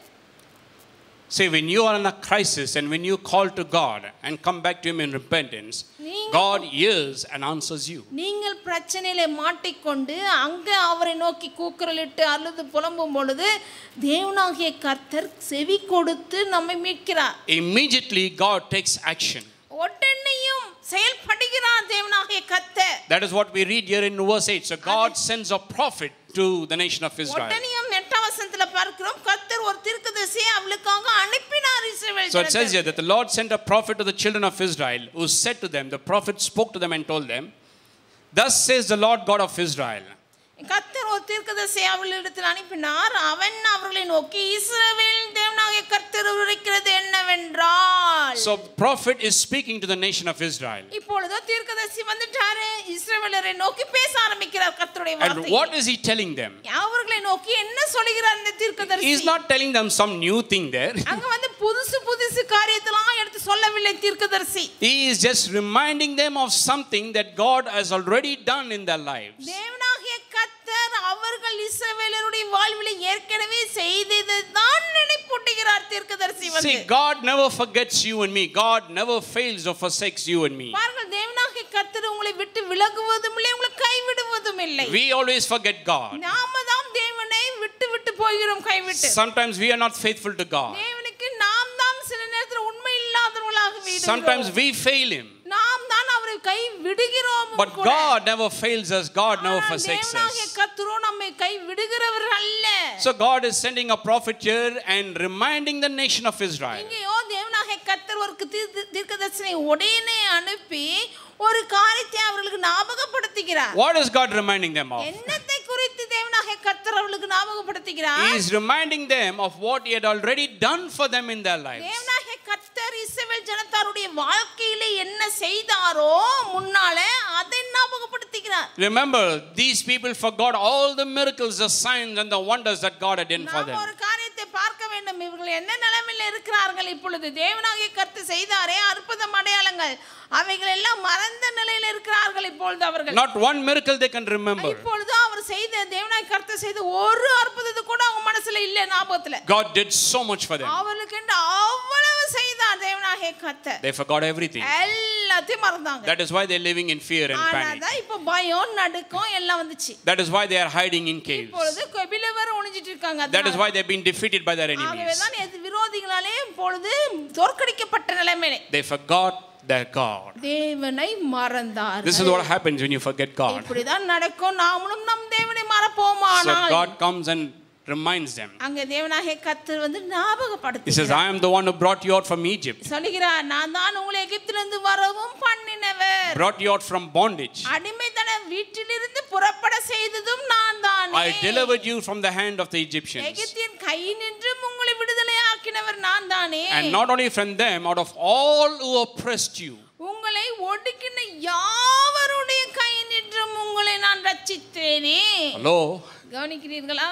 See, when you are in a crisis and when you call to God and come back to Him in repentance, God hears and answers you. நீங்கள் பிரச்சனையிலே மாட்டிக்கொண்டு அங்கே அவரை நோக்கி கூக்குரலிட்டு அழுது புலம்பும் பொழுது தேவனாகிய கர்த்தர் செவி கொடுத்து நம்மை மீட்கிறார். Immediately God takes action. உடனேயும் செயல்படுகிறார் தேவனாகிய கர்த்தர். That is what we read here in verse 8. So God sends a prophet to the nation of Israel. உடனேயும் 8ஆம் வசனத்துல பார்க்கிறோம், கர்த்தர் ஒரு தீர்க்கதரிசியை அவளுக்காக அனுப்பினார் இஸ்ரவேல். So it says here that the Lord sent a prophet to the children of Israel, who said to them, the prophet spoke to them and told them, thus says the Lord God of Israel. கர்த்தர் ஒரு தீர்க்கதரிசியை அவளிடத்தில் அனுப்பினார். அவன் அவர்களை நோக்கி, இஸ்ரவேலின் தேவனாகிய கர்த்தர் உரைக்கிறது என்னவென்றால். So prophet is speaking to the nation of Israel. இப்பொழுது தீர்க்கதரிசி வந்துட்டாரு, இஸ்ரவேலரை நோக்கி பேச ஆரம்பிக்கிறார் கர்த்தருடைய வார்த்தை. And what is he telling them? அவர்களை நோக்கி என்ன சொல்கிறார் இந்த தீர்க்கதரிசி? He is not telling them some new thing there. அங்க வந்து புதுசு காரியத்தெல்லாம் எடுத்து சொல்லவில்லை தீர்க்கதரிசி. He is just reminding them of something that God has already done in their lives. தேவனாகிய கர்த்தர் அவர்கள் இஸ்ரவேலருடைய வாழ்விலே ஏற்கனவே செய்ததை தான் நினைப்பூட்டுகிறார் தீர்க்கதரிசி வந்து. See, God never forgets you and me. God never fails or forsakes you and me. பாருங்கள், தேவனாகிய கர்த்தர் உங்களை விட்டு விலகுவதும் இல்லை, உங்களை கைவிடுவதும் இல்லை. We always forget God. நாம தான் தேவனை விட்டு போகிறோம், கைவிட்டு. Sometimes we are not faithful to God. தேவனுக்கு நாம் தான் சில நேரத்தில் உண்மை இல்லாதவர்களாக விடுகிறோம். Sometimes we fail Him. நாம் தான் அவரை கை விடுகிறோம். But God never fails us. God never forsakes us. தேவனாகிய கர்த்தரோ நம்மை கை விடுகிறவர் அல்ல. So God is sending a prophet here and reminding the nation of Israel. இங்கேயோ தேவனாகிய கர்த்தர் ஒரு தீர்க்கதரிசியை உடனே அனுப்பி ஒரு காரியத்தை அவர்களுக்கு ஞாபகப்படுத்துகிறார். What is God reminding them of? என்னத்தை குறித்து தேவனாகிய கர்த்தர் அவர்களுக்கு ஞாபகப்படுத்துகிறார்? He is reminding them of what He had already done for them in their lives. தேவனாகிய கர்த்தர் இஸ்ரவேல் ஜனத்தாருடைய வாழ்க்கையிலே என்ன செய்தாரோ முன்னாலே அதை ஞாபகப்படுத்துகிறார். Remember, these people forgot all the miracles, the signs and the wonders that God had done for them. நாம் ஒரு காரியத்தை பார்க்க வேண்டும். இவர்கள் என்ன நிலைமையில் இருக்கிறார்கள் இப்பொழுது? தேவனாகிய கர்த்தர் செய்தாரே அற்புதம் அடையாளங்கள் அவைகள் எல்லாம் மறந்த நிலையில் இருக்கிறார்கள் இப்பொழுது அவர்கள். Not one miracle they can remember. இப்பொழுது அவர் செய்த தேவனாகிய கர்த்தர் செய்த ஒரு அற்புதத்தை கூட அவங்க மனசுல இல்ல, ஞாபகத்துல. God did so much for them. அவர்களுக்கு அவ்வளவு செய்தார் தேவனாகிய கர்த்தர். They forgot everything. எல்லாத்தையும் மறந்தாங்க. That is why they are living in fear and panic. ஆனா இப்ப பயம் நடுக்கம் எல்லாம் வந்துச்சு. That is why they are hiding in caves. இப்பொழுது கபிலவர் ஒளிஞ்சிட்டு இருக்காங்க. That is why they have been defeated by their enemies. ஆகவேதான் விரோதிகளாலே இப்பொழுது தோற்கடிக்கப்பட்ட நிலைமையிலே They forgot their God. தேவனை மறந்தார்கள். This is what happens when you forget God. இப்படிதான் நடக்கும். நாமும் நம் தேவனை So மறப்போமானால் God comes and reminds them. அங்கே தேவனாகிய கர்த்தர் வந்து ஞாபகப்படுத்துகிறார். He says, I am the one who brought you out from Egypt. சொல்கிறார், நான் தான் உங்களை எகிப்திலிருந்து வரவும் பண்ணினவர். Brought you out from bondage. அடிமைத்தன வீட்டிலிருந்து புறப்பட செய்ததும் நான் தானே. I delivered you from the hand of the Egyptians. எகிப்தின் கையினின்று உங்களை விடுதலையாக்கினவர் நான் தானே. And not only from them, out of all who oppressed you. உங்களை ஒடுக்கின யாவருடைய கையினின்று உங்களை நான் ரட்சித்தேனே. Hello. கவனிக்கிறீர்களா?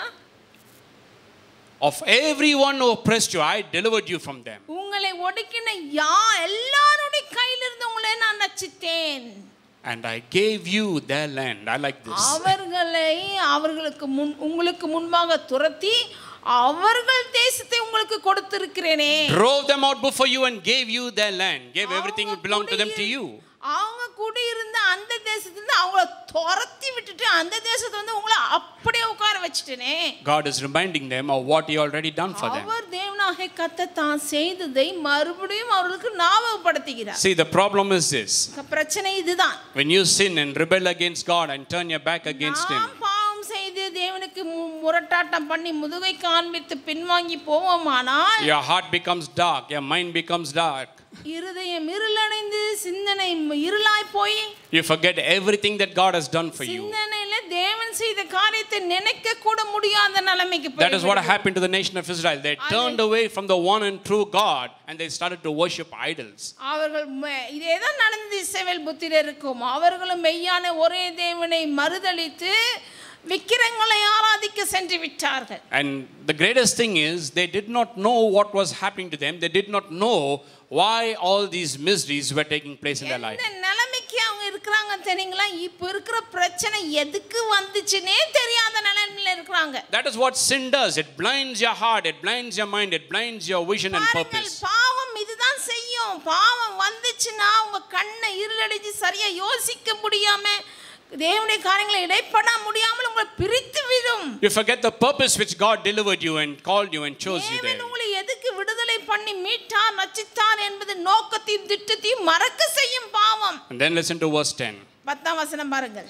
Of everyone who oppressed you, I delivered you from them. உங்களை ஒடுக்கின எல்லாருடைய கையிலிருந்து உங்களை நான் ரட்சித்தேன். And I gave you their land. I like this. அவர்களை உங்களுக்கு முன்பாக துரத்தி அவர்கள் தேசத்தை உங்களுக்கு கொடுத்திருக்கிறேனே. Drove them out before you and gave you their land. Gave everything that belonged to them to you. அவங்க குடியிருந்த அந்த தேசத்துல அவங்கள துரத்தி விட்டுட்டு அந்த தேசத்தை வந்து உங்களை அப்படியே உட்கார வச்சிட்டேனே. God is reminding them of what He already done for them. அவர் தேவனாகிய கர்த்தர் தான் செய்ததை மறுபடியும் அவர்களுக்கு ஞாபகப்படுத்துகிறார். See, the problem is this. பிரச்சனை இதுதான். When you sin and rebel against God and turn your back against Him, பாவம் செய்து தேவனுக்கு முரட்டாட்டம் பண்ணி முதுகை காண்பித்து பின்வாங்கி போவோமானால் your heart becomes dark, your mind becomes dark. இருதயம் இருளடைந்து சிந்தனை இருளாய் போய் You forget everything that God has done for you. சிந்தனையில தேவனை தேவன் செய்த காரியத்தை நினைக்க கூட முடியாத நிலைமைக்கு That is what happened to the nation of Israel. They turned away from the one and true God and they started to worship idols. அவர்கள் இதேதான் நடந்தது இஸ்ரவேல் புத்திரருக்கும். அவர்களும் மெய்யான ஒரே தேவனை மறுதலித்து விக்கிரகங்களை ஆராதிக்க சென்று விட்டார்கள். And the greatest thing is they did not know what was happening to them. They did not know why all these miseries were taking place in their life. என்ன நிலைமைக்கு அவங்க இருக்காங்க தெரியுங்களா? இப்ப இருக்கிற பிரச்சனை எதுக்கு வந்துச்சுனே தெரியாத நிலைமையில இருக்காங்க. That is what sin does. It blinds your heart, it blinds your mind, it blinds your vision and purpose. பாவம் இதுதான் செய்யும். பாவம் வந்துச்சுனா உங்க கண்ணை இருளடிச்சு சரியா யோசிக்க முடியாம தேவனுடைய காரியங்களை இடைப்பட முடியாமல் உங்களை பிரித்து விடும். You forget the purpose which God delivered you and called you and chose you there. தேவன் உங்களை எதுக்கு விடுதலை பண்ணி மீட்டார் ரட்சித்தார் என்பது நோக்கத்தையும் திட்டத்தையும் மறக்க செய்யும் பாவம். And then listen to verse 10. 10ஆம் வசனம் பாருங்கள்.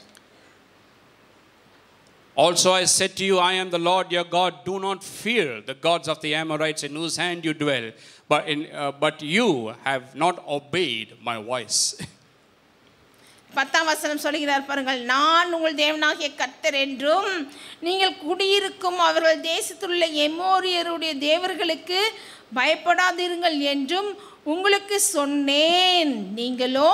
Also I said to you, I am the Lord your God. Do not fear the gods of the Amorites in whose hand you dwell. But you have not obeyed my voice. 10ஆம் வசனம் சொல்கிறார் பாருங்கள். நான் உங்கள் தேவனாகிய கர்த்தர் என்றும் நீங்கள் குடியிருக்கும் அவர்கள் தேசத்துள்ள எமோரியருடைய தேவர்களுக்கு பயப்படாதிருங்கள் என்றும் உங்களுக்கு சொன்னேன். நீங்களோ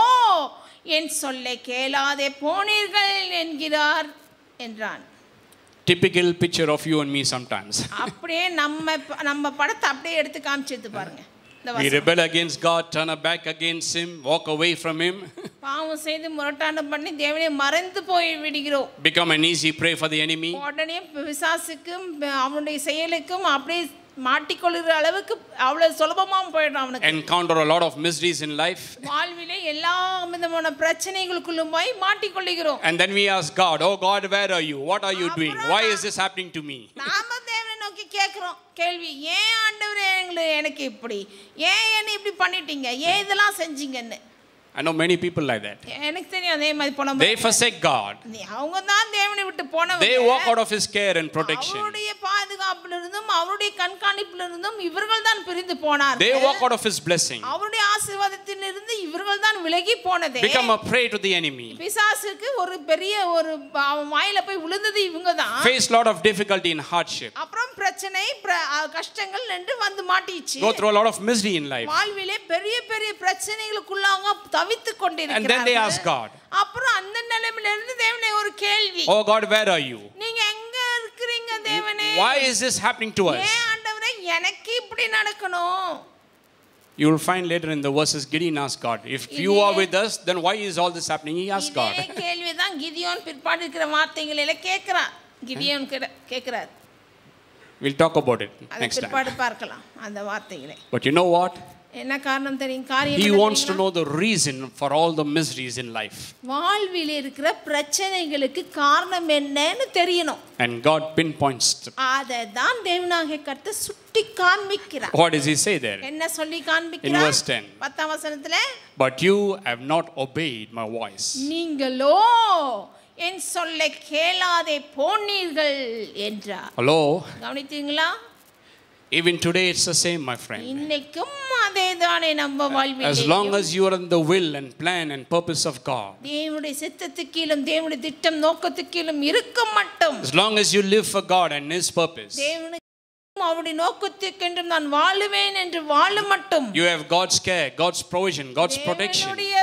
என் சொல்லை கேளாதே போனீர்கள் என்கிறார் என்றான். Typical picture of you and me sometimes. அப்படியே நம்ம படத்தை அப்படியே எடுத்து காமிச்சிட்டு பாருங்க. We rebel against God, turn our back against him, walk away from him. பாவம் செய்து முரட்டாட்டம் பண்ணி தேவனை மறந்து போய் விடுகிறோம். Become an easy prey for the enemy. உடனே பிசாசுக்கும் அவனுடைய செயலுக்கும் அப்படியே மாட்டிக்கொள்ளுற அளவுக்கு அவ்வளவு சுலபமா போய்டும் அவனுக்கு. Encounter a lot of miseries in life. வாழ்விலே எல்லா விதமான பிரச்சனைகளுக்குள்ள போய் மாட்டிக்கொள்ளுகிறோம். And then we ask God, oh God, where are you? What are you doing? Why is this happening to me? நாம தேவனை நோக்கி கேக்குறோம் கேள்வி, ஏன் ஆண்டவரே எனக்கு இப்படி, ஏன் என்ன இப்படி பண்ணிட்டீங்க, ஏன் இதெல்லாம் செஞ்சீங்கன்னு. I know many people like that. எனக்கு தெரியும் அதே மாதிரி போன They forsake God. அவங்க தான் தேவனை விட்டு போனவங்க. They walk out of his care and protection. அவருடைய பாதுகாப்பில் இருந்தும் அவருடைய கண்காணிப்பில் இருந்தும் இவர்கள் தான் பிரிந்து போனார்கள். They walk out of his blessing. அவருடைய ஆசீர்வாதத்தில் இருந்து இவர்கள் தான் விலகி போனதே. Become a prey to the enemy. பிசாசுக்கு ஒரு பெரிய ஒரு வாயில போய் விழுந்தது இவங்க தான். Face lot of difficulty and hardship. அப்புறம் பிரச்சனை கஷ்டங்கள் என்று வந்து மாட்டிச்சு. Go through a lot of misery in life. வாழ்விலே பெரிய பெரிய பிரச்சனைகளுக்குள்ளாக தவித்துக் கொண்டிருக்கிறார்கள். And then they ask God. அப்புறம் அந்த நிலைமையில இருந்து தேவனே ஒரு கேள்வி. Oh God, where are you? நீங்க எங்க இருக்கீங்க தேவனே? Why is this happening to us? ஏன் ஆண்டவரே எனக்கு இப்படி நடக்கணும்? You will find later in the verses Gideon asked God, if you are with us, then why is all this happening? He asked God. இதே கேள்விதான் கிதியோன் பிற்பாடு இருக்கிற வார்த்தைகளில கேக்குறார். Gideon கேக்குறார். We'll talk about it next time. பிற்பாடு பார்க்கலாம் அந்த வார்த்தைகளை. But you know what? என்ன காரணம் தெரியும்? காரியம் He wants to know the reason for all the miseries in life. வாழ்வில் இருக்கிற பிரச்சனைகளுக்கு காரணம் என்னன்னு தெரியணும். And God pinpoints. அதை தான் தேவனாகிய கர்த்தர் சுட்டி காண்பிக்கிறார். What does he say there? என்ன சொல்லி காண்பிக்கிறார்? In verse 10. 10ஆம் வசனத்திலே, But you have not obeyed my voice. நீங்களோ என் சொல்லை கேளாதே போனீர்கள் என்றார். Hello? கவனித்தீங்களா? Even today it's the same, my friend. இன்னைக்கும் அதேதானே நம்ம வாழ்விலே. As long as you are in the will and plan and purpose of God. தேவனுடைய சித்தத்துக்கீழும் தேவனுடைய திட்டம் நோக்கத்துக்கீழும் இருக்க மாட்டோம். As long as you live for God and his purpose. அவருடைய நோக்கத்துக்கென்றும் நான் வாழுவேன் என்று வாழ மட்டும். You have God's care, God's provision, God's protection. அவருடைய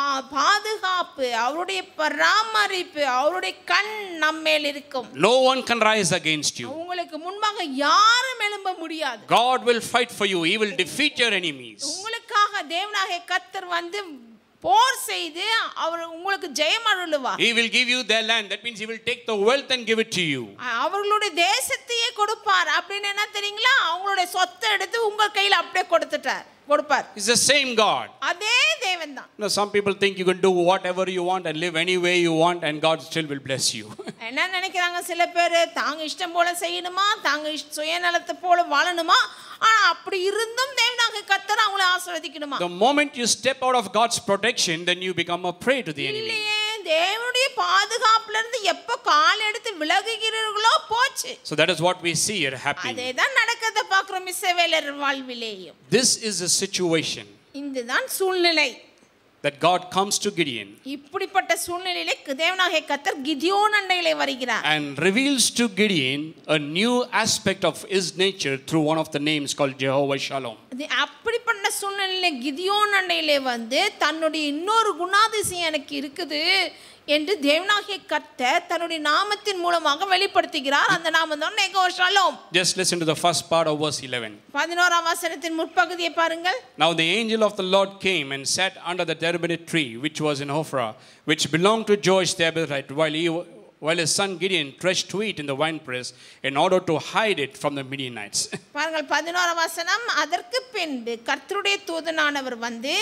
பாதுகாப்பு, அவருடைய பராமரிப்பு, அவருடைய கண் நம்மேல் இருக்கும். No one can rise against you. உங்களுக்கு முன்பாக யாரும் எழும்ப முடியாது. God will fight for you. He will defeat your enemies. உங்களுக்காக தேவனாகிய கர்த்தர் வந்து போர் செய்து அவர் உங்களுக்கு ஜெயம் அருளுவார். He will give you their land. That means he will take the wealth and give it to you. அவர்களுடைய தேசத்தையே கொடுப்பார். அப்படின்னு என்ன தெரியுங்களா? அவங்களுடைய சொத்தை எடுத்து உங்க கையில அப்படியே கொடுப்பார். It's the same God. அதே தேவன் தான். Now some people think you can do whatever you want and live any way you want and God still will bless you. என்ன நினைக்கிறாங்க சில பேர், தாங்க இஷ்டம் போல செய்யணுமா, தாங்க சுயநலத்தை போல வாழணுமா, ஆனா அப்படி இருந்தும் தேவனாகிய கர்த்தர் அவங்களை ஆசீர்வதிக்கணுமா? The moment you step out of God's protection, then you become a prey to the enemy. தேவனுடைய பாதுகாப்புல இருந்து எப்ப கால் எடுத்து விலகுகிறீர்களோ போச்சு. So that is what we see here happening. அதேதான் நடக்கத பார்க்கிறோம் இஸ்ரவேலர் வாழ்விலேயும். This is a situation. இதுதான் சூழ்நிலை. that God comes to Gideon இப்படிப்பட்ட சூழ்நிலையிலே தேவனாகிய கர்த்தர் கிதியோன் அண்டையிலே வருகிறார் and reveals to Gideon a new aspect of his nature through one of the names called Jehovah Shalom. அப்படிப்பட்ட சூழ்நிலையிலே கிதியோன் அண்டையிலே வந்து தன்னுடைய இன்னொரு குணாதிசயம் எனக்கு இருக்குது என்று தேவனாகிய கர்த்தர் தன்னுடைய நாமத்தின் மூலமாக வெளிப்படுத்துகிறார். அந்த நாமம் தான் Jehovah Shalom. Just listen to the first part of verse 11. 11ஆம் வசனத்தின் முற்பகுதியை பாருங்கள். Now the angel of the Lord came and sat under the terebinth tree which was in Ophrah, which belonged to Joash the Abiezrite, while his son Gideon threshed wheat in the winepress in order to hide it from the Midianites. பாருங்கள் 11ஆம் வசனம். அதற்கு பின்பு கர்த்தருடைய தூதனானவர் வந்து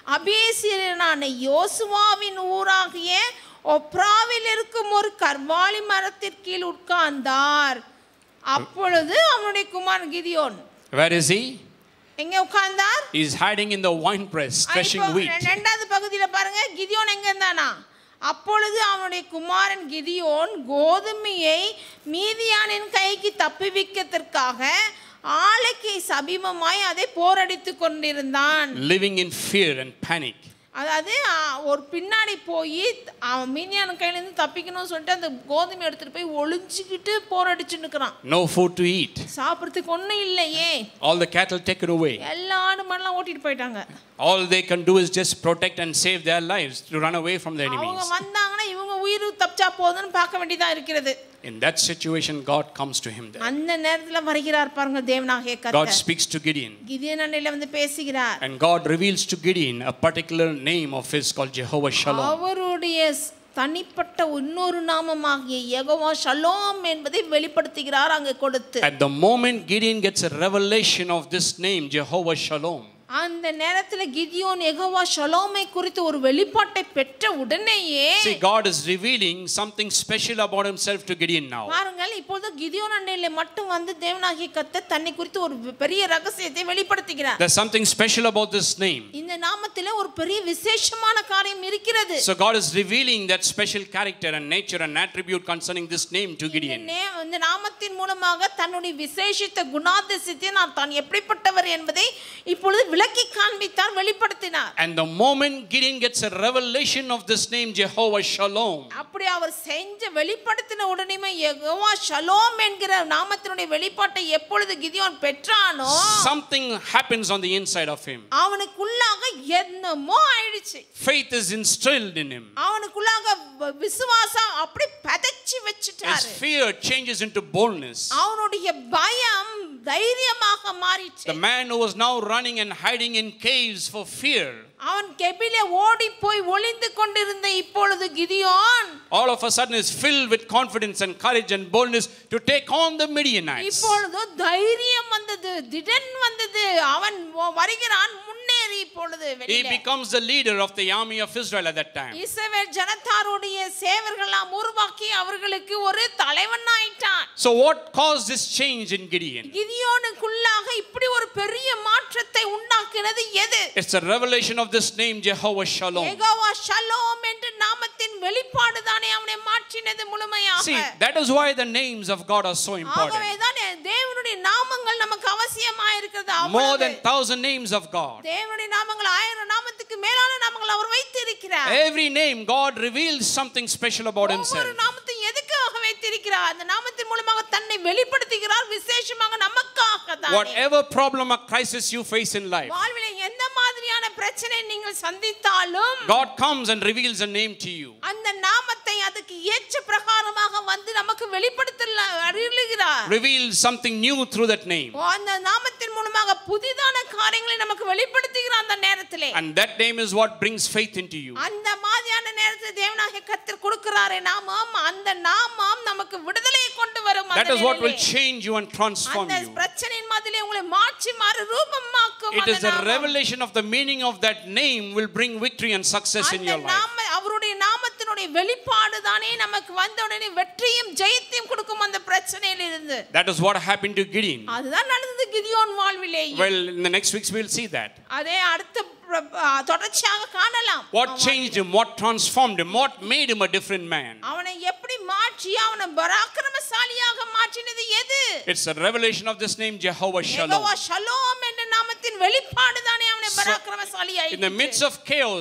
அபியேசியனான யோசுவாவின் ஊராகிய ஒப்ராவில் இருக்கும் ஒரு கர்வாலி மரத்தின் கீழ் உட்கார்ந்தார். அப்பொழுது அவனுடைய குமாரன் கிதியோன். Where is he? எங்க உட்கார்ந்தார்? He is hiding in the winepress threshing wheat. இரண்டாவது பகுதியில பாருங்க கிதியோன் எங்க இருந்தானா? அப்பொழுது அவனுடைய குமாரன் கிதியோன் கோதுமையை மீதியானின் கைக்கு தப்புவிக்கிறதற்காக ஆலைக்கு சமீபமாய் அதை போரடித்துக் கொண்டிருந்தான். Living in fear and panic. அதாவது ஒரு பின்னாடி போய் அவன் மீதியான கையிலேருந்து தப்பிக்கணும்னு சொல்லிட்டு அந்த கோதுமை எடுத்துட்டு போய் ஒளிஞ்சிக்கிட்டு போரடிச்சுட்டு இருக்கிறான். No food to eat. சாப்பிடுறதுக்கு ஒன்றும் இல்லையே. All the cattle taken away. எல்லா ஆடு மாடெல்லாம் ஓட்டிட்டு போயிட்டாங்க. All they can do is just protect and save their lives to run away from the enemies. அவங்க வந்தாங்கன்னா இவங்க உயிர் தப்பிச்சா போதும்னு பார்க்க வேண்டியதா இருக்கிறது. In that situation God comes to him there. அந்த நேரத்துல வருகிறார் பாருங்க தேவனாகிய கர்த்தர். God speaks to Gideon. Gideon அண்டையில வந்து பேசுகிறார். And God reveals to Gideon a particular name of his called Jehovah Shalom. அவருடைய தனிப்பட்ட இன்னொரு நாமமாகிய யெகோவா ஷலோம் என்பதை வெளிப்படுத்துகிறார் அங்கே கொடுத்து. At the moment Gideon gets a revelation of this name Jehovah Shalom, அந்த நேரத்துல கிதியோன் யெகோவா ஷலோமை குறித்து ஒரு வெளிப்பாட்டை பெற்ற உடனேயே see God is revealing something special about himself to Gideon now. பாருங்கள் இப்பொழுது கிதியோன் அண்டையிலே மட்டும் வந்து தேவனாகிய கர்த்தர் தன்னை குறித்து ஒரு பெரிய ரகசியத்தை வெளிப்படுத்துகிறார். There's something special about this name. இந்த நாமத்திலே ஒரு பெரிய விசேஷமான காரியம் இருக்கிறது. So God is revealing that special character and nature and attribute concerning this name to Gideon. இந்த நாமத்தின் மூலமாக தன்னுடைய விசேஷித்த குணாதிசயத்தை நான் தான் எப்படிப்பட்டவர் என்பதை இப்பொழுது விளக்கி காண்பித்தார், வெளிப்படுத்தினார். And the moment Gideon gets a revelation of this name Jehovah Shalom, அப்படி அவர் செஞ்ச வெளிப்படுத்தின உடனே யெகோவா ஷலோம் என்கிற நாமத்தினுடைய வெளிப்பாட்டை எப்பொழுது Gideon பெற்றானோ something happens on the inside of him. அவனுக்குள்ளாக என்னமோ ஆயிடுச்சு. Faith is instilled in him. அவனுக்குள்ளாக விசுவாசம் அப்படி பதச்சி வச்சிட்டாரு. His fear changes into boldness. அவனுடைய பயம் தைரியமாக மாறிச்சு. The man who was now running and hiding in caves for fear, அவன் கெபிலே ஓடி போய் ஒளிந்து கொண்டிருந்த இப்பொழுது Gideon all of a sudden is filled with confidence and courage and boldness to take on the Midianites. இப்பொழுது தைரியம் வந்தது, திடன் வந்தது. அவன் வருகிறான் முன்னேறி இப்பொழுது He becomes the leader of the army of Israel at that time. இஸ்ரவேல் ஜனத்தாருடைய சேவர்களாம் உருவாக்கி அவர்களுக்கு ஒரு தலைவனாயிட்டான். So what caused this change in Gideon? கிதியோனுக்குள்ளாக இப்படி ஒரு பெரிய மாற்றத்தை உண்டாக்கினது எது? It's a revelation of this name Jehovah Shalom. Jehovah Shalom என்ற நாமத்தின் வெளிப்பாடு தானே அவனை மாற்றினது முழுமையாக. See, that is why the names of God are so important. ஆகவே தான் தேவனுடைய நாமங்கள் நமக்கு அவசியமாக இருக்கிறது. More than 1,000 names of God. தேவனுடைய நாமங்கள் 1000 நாமத்துக்கு மேலான நாமங்கள் அவர் வைத்திருக்கிறார். Every name God reveals something special about himself. ஒவ்வொரு நாமத்தை எதுக்காக வைத்திருக்கிறார்? அந்த நாமத்தின் மூலமாக தன்னை வெளிப்படுத்துகிறார், விசேஷமாக நமக்காக தான். Whatever problem or crisis you face in life, வாழ்விலே எந்த மாதிரியான பிரச்சனை நீங்கள் சந்தித்தாலும் God comes and reveals a name to you. அந்த நாமத்தை அதுக்கு ஏற்ற பிரகாரமாக வந்து நமக்கு வெளிப்படுத்துகிறார். Reveals something new through that name. அந்த நாமத்தின் மூலமாக புதிதான காரியங்களை நமக்கு வெளிப்படுத்துகிறார் அந்த நேரத்திலே. And that name is what brings faith into you. அந்த மாதிரியான நேரத்தில் தேவனாகிய கர்த்தர் கொடுக்கிறாரே நாமம், அந்த நாமம் நமக்கு விடுதலையை கொண்டு வரும். That is what will change you and transform you. அந்த பிரச்சனையின் மத்தியிலே உங்களை மாற்றி மாறு ரூபமாக்கும். It is the revelation of the meaning of that name will bring victory and success in your life. அவருடைய நாமத்தினுடைய வெளிப்பாடு தானே நமக்கு வந்த உடனே வெற்றியும் ஜெயத்தையும் கொடுக்கும் அந்த பிரச்சனையில இருந்து. That is what happened to Gideon. அதுதான் நடந்தது கிதியோன் வாழ்விலே. Well, in the next weeks we will see that. அதே அடுத்த தொடர்ச்சியாக காணலாம். What changed him, what transformed him, what made him a different man. அவனை எப்படி மாற்றி அவனை பராக்கிரமசாலியாக மாற்றினது எது? It's a revelation of this name Jehovah Shalom. Jehovah Shalom என்ற நாமத்தின் வெளிப்பாடு தானே அவனை பராக்கிரமசாலியாக்கி. In the midst of chaos,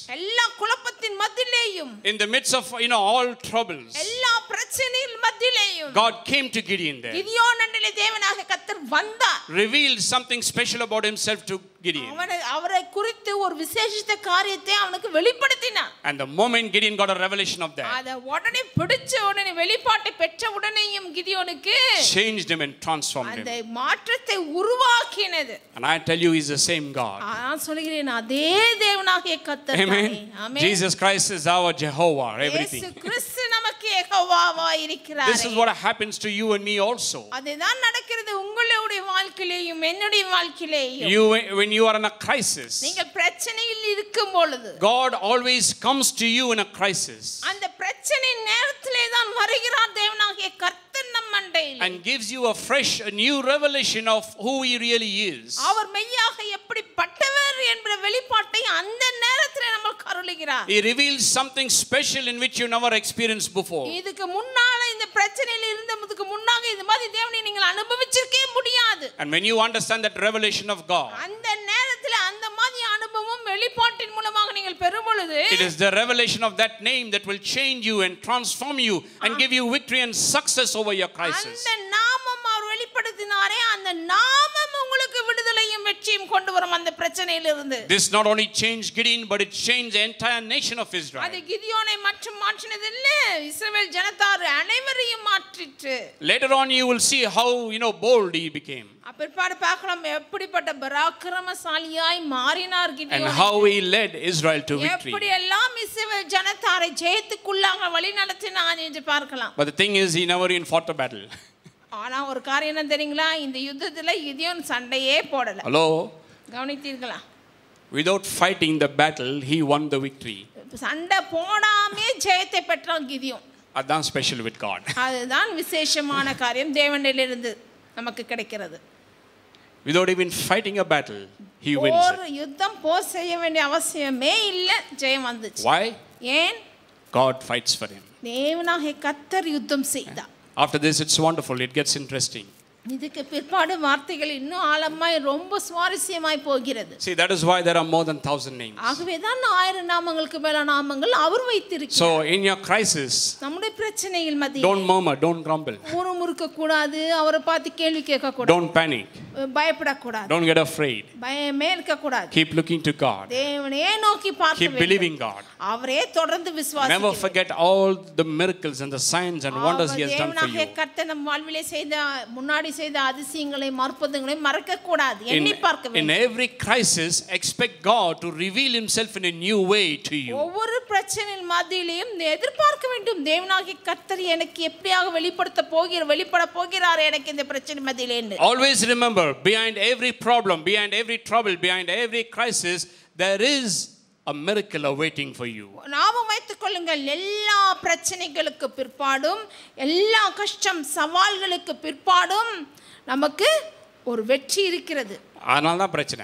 எல்லா குழப்பத்தின் மத்தியிலேயும், in the midst of all troubles, எல்லா பிரச்சனையின் மத்தியிலேயும் God came to Gideon there, கிதியோனிலே தேவனாகிய கர்த்தர் வந்தார். revealed something special about himself to Gideon. அவரை குறித்து ஒரு விசேஷித்த காரியத்தை அவனுக்கு வெளிப்படுத்தினார். And the moment Gideon got a revelation of that, அத உடனே பிடிச்ச உடனே வெளிப்பாட்டை பெற்ற உடனேயும் கிதியோனுக்கு changed him and transformed him. அந்த மாற்றத்தை உருவாக்கினது. And I tell you, he's the same God. நான் சொல்கிறேன், அதே தேவனாகிய கர்த்தர். Amen. Jesus Christ is our Jehovah, everything. இயேசு கிறிஸ்து நமக்கு யெகோவாவாய் இருக்கிறார். This is what happens to you and me also. அதுதான் நடக்கிறது உங்களுடைய வாழ்க்கையிலும் என்னுடைய வாழ்க்கையிலும். When you are in a crisis, நீங்கள் பிரச்சனையில் இருக்கும் பொழுது, God always comes to you in a crisis. அந்த பிரச்சனை நேரத்திலே தான் வருகிறார் தேவனாகிய கர்த்தர் நம் மண்டையில். And gives you a new revelation of who he really is. அவர் மெய்யாக எப்படிப்பட்டவர் என்ற வெளிப்பாட்டை அந்த நேரத்திலே நமக்கு அருளுகிறார். He reveals something special in which you never experienced before. இதுக்கு முன்னால இந்த பிரச்சனையில் இருந்ததுக்கு முன்னாக இந்த மாதிரி தேவனை நீங்கள் அனுபவிச்சிருக்கவே முடியாது. And when you understand that revelation of God, அந்த நேரத்திலே அந்த மாதிரி அனுபவம் வெளிப்பாட்டின் மூலமாக நீங்கள் பெறும் பொழுது, it is the revelation of that name that will change you and transform you and give you victory and success over your crisis. அந்த நாமம் அவர் வெளிப்படுத்தினாரே, அந்த நாமம் உங்களுக்கு விடுதலையும் வெற்றியும் கொண்டு வரும் அந்த பிரச்சனையிலிருந்து. This not only changed Gideon, but it changed the entire nation of Israel. அது கிதியோனை மட்டும் மாற்றினதில்ல, இஸ்ரவேல் ஜனத்தார் அனைவரையும் மாற்றிற்று. Later on you will see how bold he became. அப்பிற்பாடு பார்க்கலாம் எப்படிப்பட்ட பராக்கிரமசாலியாய் மாறினார் Gideon. And how he led Israel to victory. எப்படி எல்லாம் இஸ்ரவேல் ஜனத்தாரை ஜெயத்துக்குள்ளாக வழி நடத்தினார் என்று பார்க்கலாம். But the thing is, he never even fought a battle. ஆனா ஒரு காரியம் என்ன தெரியுங்களா, இந்த யுத்தத்துல கிதியோன் சண்டையே போடல. Hello? கவனித்தீர்களா? Without fighting the battle, he won the victory. சண்டை போடாமே ஜெயத்தை பெற்றான் கிதியோன். அதான் special with God. அதுதான் விசேஷமான காரியம் தேவனிடமிருந்து நமக்கு கிடைக்கிறது. Without even fighting a battle, he wins. ஒரு யுத்தம் போர் செய்ய வேண்டிய அவசியமே இல்ல, ஜெயம் வந்துச்சு. Why? ஏன்? God fights for him. தேவனாகிய கர்த்தர் யுத்தம் செய்தார். After this, it's wonderful. It gets interesting. இதுக்கு பிற்பாடு வார்த்தைகள் இன்னும் ஆழமாய் ரொம்ப சுவாரஸ்யமாய் போகிறது. See, that is why there are more than 1,000 names. ஆகவே தான் 1000 நாமங்களுக்கு மேல நாமங்கள் அவர் வைத்திருக்கிறார். So in your crisis, நம்முடைய பிரச்சனையில் மத்தியில் don't murmur, don't grumble. முறுமுறுக்க கூடாது, அவரை பார்த்து கேள்வி கேட்க கூடாது. Don't panic. பயப்பட கூடாது. Don't get afraid. பயமே இருக்க கூடாது. Keep looking to God. தேவனையே நோக்கி பார்க்க வேண்டும். Keep believing God. அவரே தொடர்ந்து விசுவாசிக்க Never forget all the miracles and the signs and wonders he has done for you. தேவனாகிய கர்த்தர் நம் வாழ்விலே முன்னாடி செய்த அதிசயங்களை அற்புதங்களை மறக்க கூடாது, எண்ணி பார்க்க வேண்டும். In every crisis, expect God to reveal himself in a new way to you. ஒவ்வொரு பிரச்சனையின் மத்தியிலும் எதிர்பார்க்க வேண்டும், தேவனாகிய கர்த்தர் எனக்கு எப்படியாக வெளிப்பட போகிறார் எனக்கு இந்த பிரச்சனை மத்தியிலே. Always remember, behind every problem, behind every trouble, behind every crisis, there is a miracle awaiting for you. ஞாபகம் வைத்துக் கொள்ளுங்கள், எல்லா பிரச்சனைகளுக்கு பிற்பாடும், எல்லா கஷ்டம் சவால்களுக்கு பிற்பாடும் நமக்கு ஒரு வெற்றி இருக்கிறது. அதனால தான் பிரச்சனை.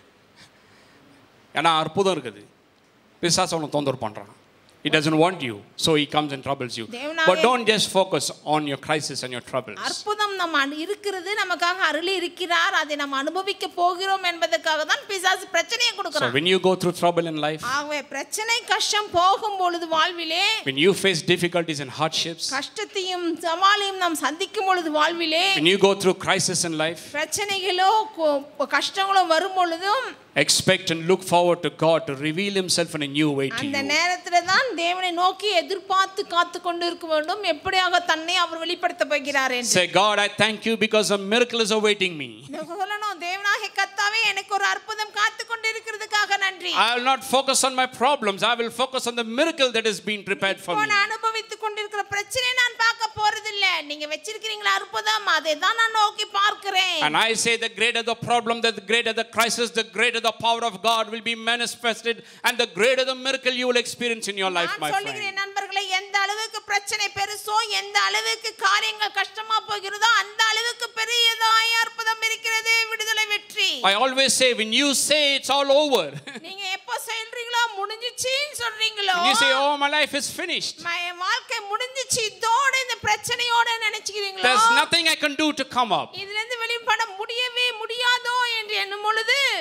ஏன்னா அற்புதம் இருக்குது, பிசாசு அவனை தொந்தரவு பண்றான். He doesn't want you, so he comes and troubles you. But don't just focus on your crisis and your troubles. அற்புதம் நம்ம இருக்கிறது, நமக்காக அருளி இருக்கிறார், அதை நாம் அனுபவிக்க போகிறோம் என்பதற்காக தான் பிசாசு பிரச்சனையை கொடுக்கிறான். So when you go through trouble in life, ஆகவே பிரச்சனை கஷ்டம் போகும் பொழுது வாழ்விலே, when you face difficulties and hardships, கஷ்டத்தையும் சவாலையும் நாம் சந்திக்கும் பொழுது வாழ்விலே, when you go through crisis in life, பிரச்சனைகளோ கஷ்டங்களோ வரும் பொழுதும் expect and look forward to God to reveal himself in a new way to you. அந்த நேரத்துல தான் தேவனை நோக்கி எதிர்பார்த்து காத்து கொண்டு இருக்க வேண்டும், எப்படியாக தன்னை அவர் வெளிப்படுத்த போகிறார் என்று. Say, God, I thank you because a miracle is awaiting me. சொல்லணும், தேவனாகிய கர்த்தாவே எனக்கு ஒரு அற்புதம் காத்து கொண்டு இருக்கிறதுக்காக நன்றி. I will not focus on my problems, I will focus on the miracle that is being prepared for me. நான் அனுபவித்துக் கொண்டிருக்கிற பிரச்சனையை நான் பார்க்க போறதில்ல, நீங்க வச்சிருக்கீங்களா அற்புதம், அதை தான் நான் நோக்கி பார்க்கிறேன். And I say, the greater the problem, the greater the crisis, the greater the power of God will be manifested, and the greater the miracle you will experience in your life, my friend. சொல்லுகிறேன் நண்பர்களே, எந்த அளவுக்கு பிரச்சனை பெருசோ, எந்த அளவுக்கு காரியங்கள் கஷ்டமா போகிறதோ, அந்த அளவுக்கு பெரியதாய் அற்புதம் இருக்கிறது, விடுதலை வெற்றி. I always say, when you say it's all over, நீங்க எப்ப சொல்றீங்களோ முடிஞ்சிச்சுன்னு சொல்றீங்களோ, when you say, oh, my life is finished, என் வாழ்க்கை முடிஞ்சிச்சு இதோட இந்த பிரச்சனையோட நினைச்சுக்கிறீங்களோ, there's nothing I can do to come up, இதுல இருந்து வெளிப்பட முடியவே முடியாதோ என்று எண்ணும் பொழுது,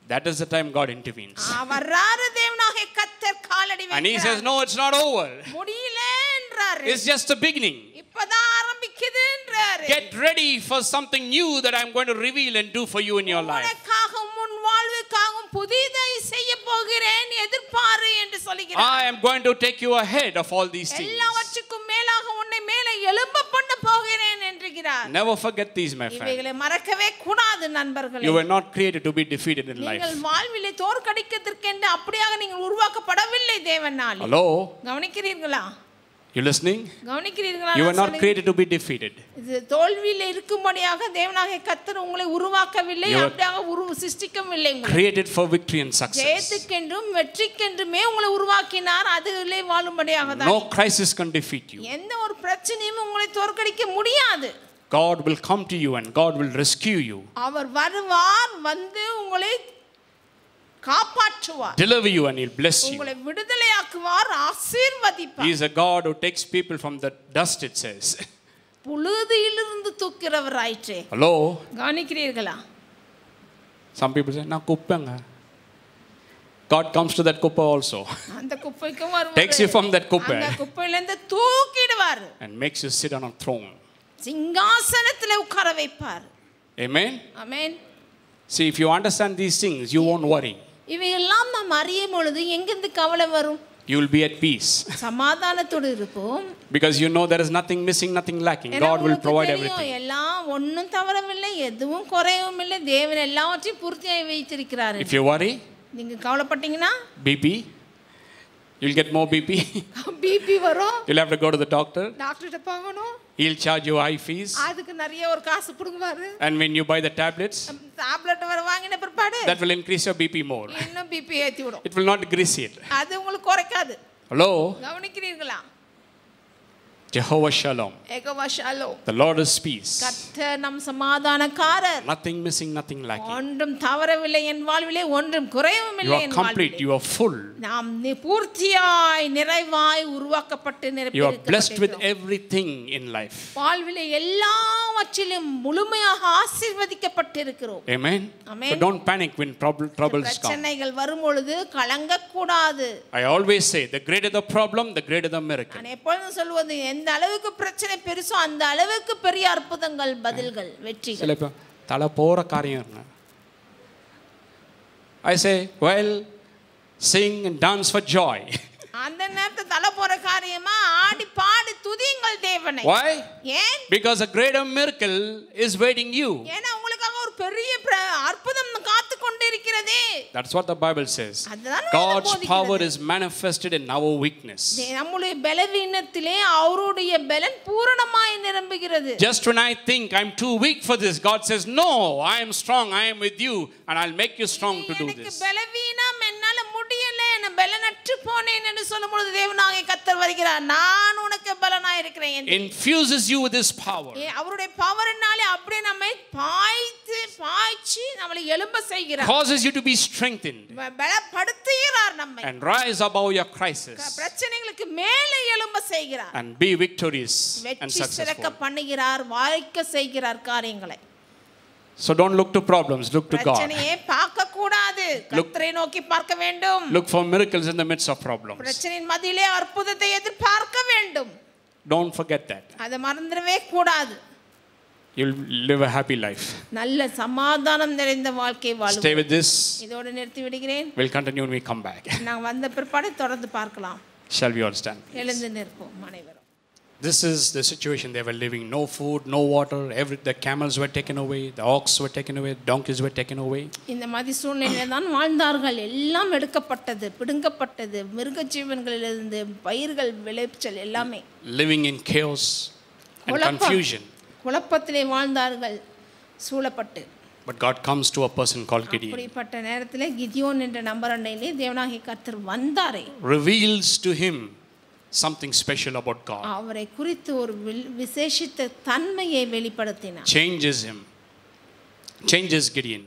That is the time God intervenes. வர்றாரு தேவனாகிய கர்த்தர் காலடி வைக்கிறார். And he says, no, it's not over. முடியல என்றாரு. It's just the beginning. இப்பதான் ஆரம்பிக்குது என்றாரு. Get ready for something new that I'm going to reveal and do for you in your life. உனக்காகவும் உன் வாழ்வுக்காகவும் புதிதை செய்ய போகிறேன் எதிர்பாரு என்று சொல்கிறார். I am going to take you ahead of all these things. எல்லாவற்றுக்கும் மேலாக உன்னை மேலே எழும்ப பண்ண போகிறேன் என்கிறார். Never forget these, my friend. இவைகளை மறக்கவே கூடாது நண்பர்களே. You were not created to be defeated in life. நீங்கள் வாழ்விலே தோற்கடிக்கிறதற்கு அப்படியாக நீங்கள் உருவாக்கப்படவில்லை தேவனால். Hello? கவனிக்கிறீர்களா? You listening? கவனிக்கிறீர்களா? You were not created to be defeated. இது தோல்வியில இருக்கும்படியாக தேவனாகிய கர்த்தர் உங்களை உருவாக்கவில்லை, அப்படியாக சிருஷ்டிக்கவில்லை. Created for victory and success. ஜெயத்துக்கென்றும் வெற்றிக்கென்றுமே உங்களை உருவாக்கினார். அதிலே வாழும்படியாக தான். No crisis can defeat you. எந்த ஒரு பிரச்சனையும் உங்களை தோற்கடிக்க முடியாது. God will come to you and God will rescue you. அவர் வருவார், வந்து உங்களை காப்பாற்றுவார். Deliver you and he'll bless you. உங்களை விடுதலையாக்குவார், ஆசீர்வதிப்பார். He is a God who takes people from the dust, it says. புழுதியிலிருந்து தூக்கிறவராயிற்றே. Hello? கவனிக்கிறீர்களா? Some people say, "Na kuppanga." God comes to that kuppa also. அந்த குப்பைக்கும் வருவார். Takes you from that kuppa. அந்த குப்பையிலிருந்து தூக்கிடுவார். And makes you sit on a throne. சிங்காசனத்திலே உட்கார வைப்பார். Amen? Amen. See, if you understand these things, you won't worry. இவையெல்லாம் நாம் அறியும் பொழுது எங்கிருந்து கவலை வரும்? You will be at peace. சமாதானத்தோடு இருப்போம். Because you know there is nothing missing, nothing lacking. God will provide everything. எல்லாம் ஒண்ணும் தவறவில்லை, எதுவும் குறையவும் இல்லை. தேவன் எல்லாவற்றையும் பூர்த்தியாய் வைத்திருக்கிறார். If you worry, நீங்க கவலைப்பட்டீங்கன்னா BP, you'll get more BP. BP வரும். You'll have to go to the doctor. டாக்டர்ட்ட போகணும். He'll charge you high fees. அதுக்கு நிறைய ஒரு காசு புடுங்குவாரு. And when you buy the tablets, tablet வர வாங்கின பிற்பாடு that will increase your BP more. இன்னும் பிபி ஏத்தி விடும். It will not decrease it. அது உங்களுக்கு குறைக்காது. Hello? கவனிக்கிறீர்களா? Jehovah Shalom. Jehovah Shalom. The Lord is peace. கர்த்தர் நம் சமாதானக்காரர். Nothing missing, nothing lacking. ஒன்றும் தவறவில்லை என் வாழ்விலே, ஒன்றும் குறையவும் You இல்லை are என் complete. வாழ்விலே. You are full. நாம் பூர்த்தியாய் நிறைவாய் உருவாக்கப்பட்டு You are நிரப்பப்பட்டிருக்கிறோம். blessed with everything in life. வாழ்விலே எல்லாவற்றிலும் முழுமையாக ஆசீர்வதிக்கப்பட்டிருக்கிறோம். Amen? Amen. So don't panic when troubles come. பிரச்சனைகள் வரும் பொழுது கலங்க கூடாது. I always say, the greater the problem, the greater the miracle. நான் எப்பொழுதும் சொல்வது, எந்த அளவுக்கு பிரச்சனை பெருசோ அந்த அளவுக்கு பெரிய அற்புதங்கள், பதில்கள், வெற்றிகள். சில பேர் தலை போற காரியம் என்ன? I say, well, sing and dance for joy. அந்த நேரத்துல தலை போற காரியமா ஆடி பாடி துதியுங்கள் தேவனை. Why? ஏன்? Because a greater miracle is waiting you. ஏன்னா உங்களுக்காக ஒரு பெரிய அற்புதம் காத்து கொண்டிருக்கிறதே. That's what the Bible says. அதுதான் God's power is manifested in our weakness. நம்முடைய பலவீனத்திலே அவருடைய பலன் பூரணமாய் நிரம்புகிறது. Just when I think I'm too weak for this, God says, no, I am strong, I am with you, and I'll make you strong to do எனக்கு this. பலவீனம், என்னால முடியல, நான் பலனற்று போனேன் என்று சொல்லும்போது தேவனாகிய கர்த்தர் வருகிறார். நான் உனக்கு பலனாய் இருக்கிறேன் என்று Infuses you with His power. அவருடைய பவர்னாலே அப்படியே நம்மை பாய்ச்சி நம்மளை எழும்ப செய்கிறார். Causes you to be strengthened. பலப்படுத்துகிறார் நம்மை. And rise above your crisis. பிரச்சனைகளுக்கு மேலே எழும்ப செய்கிறார். And be victorious and வெற்றி சிறக்க successful. பண்ணுகிறார், வாய்க்க செய்கிறார் காரியங்களை. So don't look to problems, look to God. பிரச்சனையை பார்க்க கூடாது, கர்த்தரை நோக்கி பார்க்க வேண்டும். Look for miracles in the midst of problems. பிரச்சனையின் மத்தியிலே அற்புதத்தை எதிர்பார்க்க வேண்டும். Don't forget that. அதை மறந்துடவே கூடாது. You'll live a happy life. நல்ல சமாதானம் நிறைந்த வாழ்க்கை வாழும். Stay with this. இதோடு நிறுத்தி விடுகிறேன். We'll continue when we come back. நான் வந்த பிற்பாடு தொடர்ந்து பார்க்கலாம். Shall we all stand? எழுந்து நிற்போம் அனைவரும். This is the situation they were living. No food, no water. The camels were taken away. The ox were taken away. Donkeys were taken away. இந்த மாதிரி சூழ்நிலையில் தான் வாழ்ந்தார்கள். எல்லாம் எடுக்கப்பட்டது, பிடுங்கப்பட்டது. மிருக ஜீவன்களிலிருந்து பயிர்கள், விளைச்சல் எல்லாமே. Living in chaos and confusion. குழப்பத்திலே வாழ்ந்தார்கள், சூழப்பட்டு. But God comes to a person called Gideon. அப்படிப்பட்ட நேரத்திலே கிதியோன் என்ற நம்பரண்டையிலே தேவனாகிய கர்த்தர் வந்தாரே. Reveals to him something special about God. அவரை குறித்து ஒரு விசேஷித்த தன்மையை வெளிப்படுத்தினார். Changes him. Changes Gideon.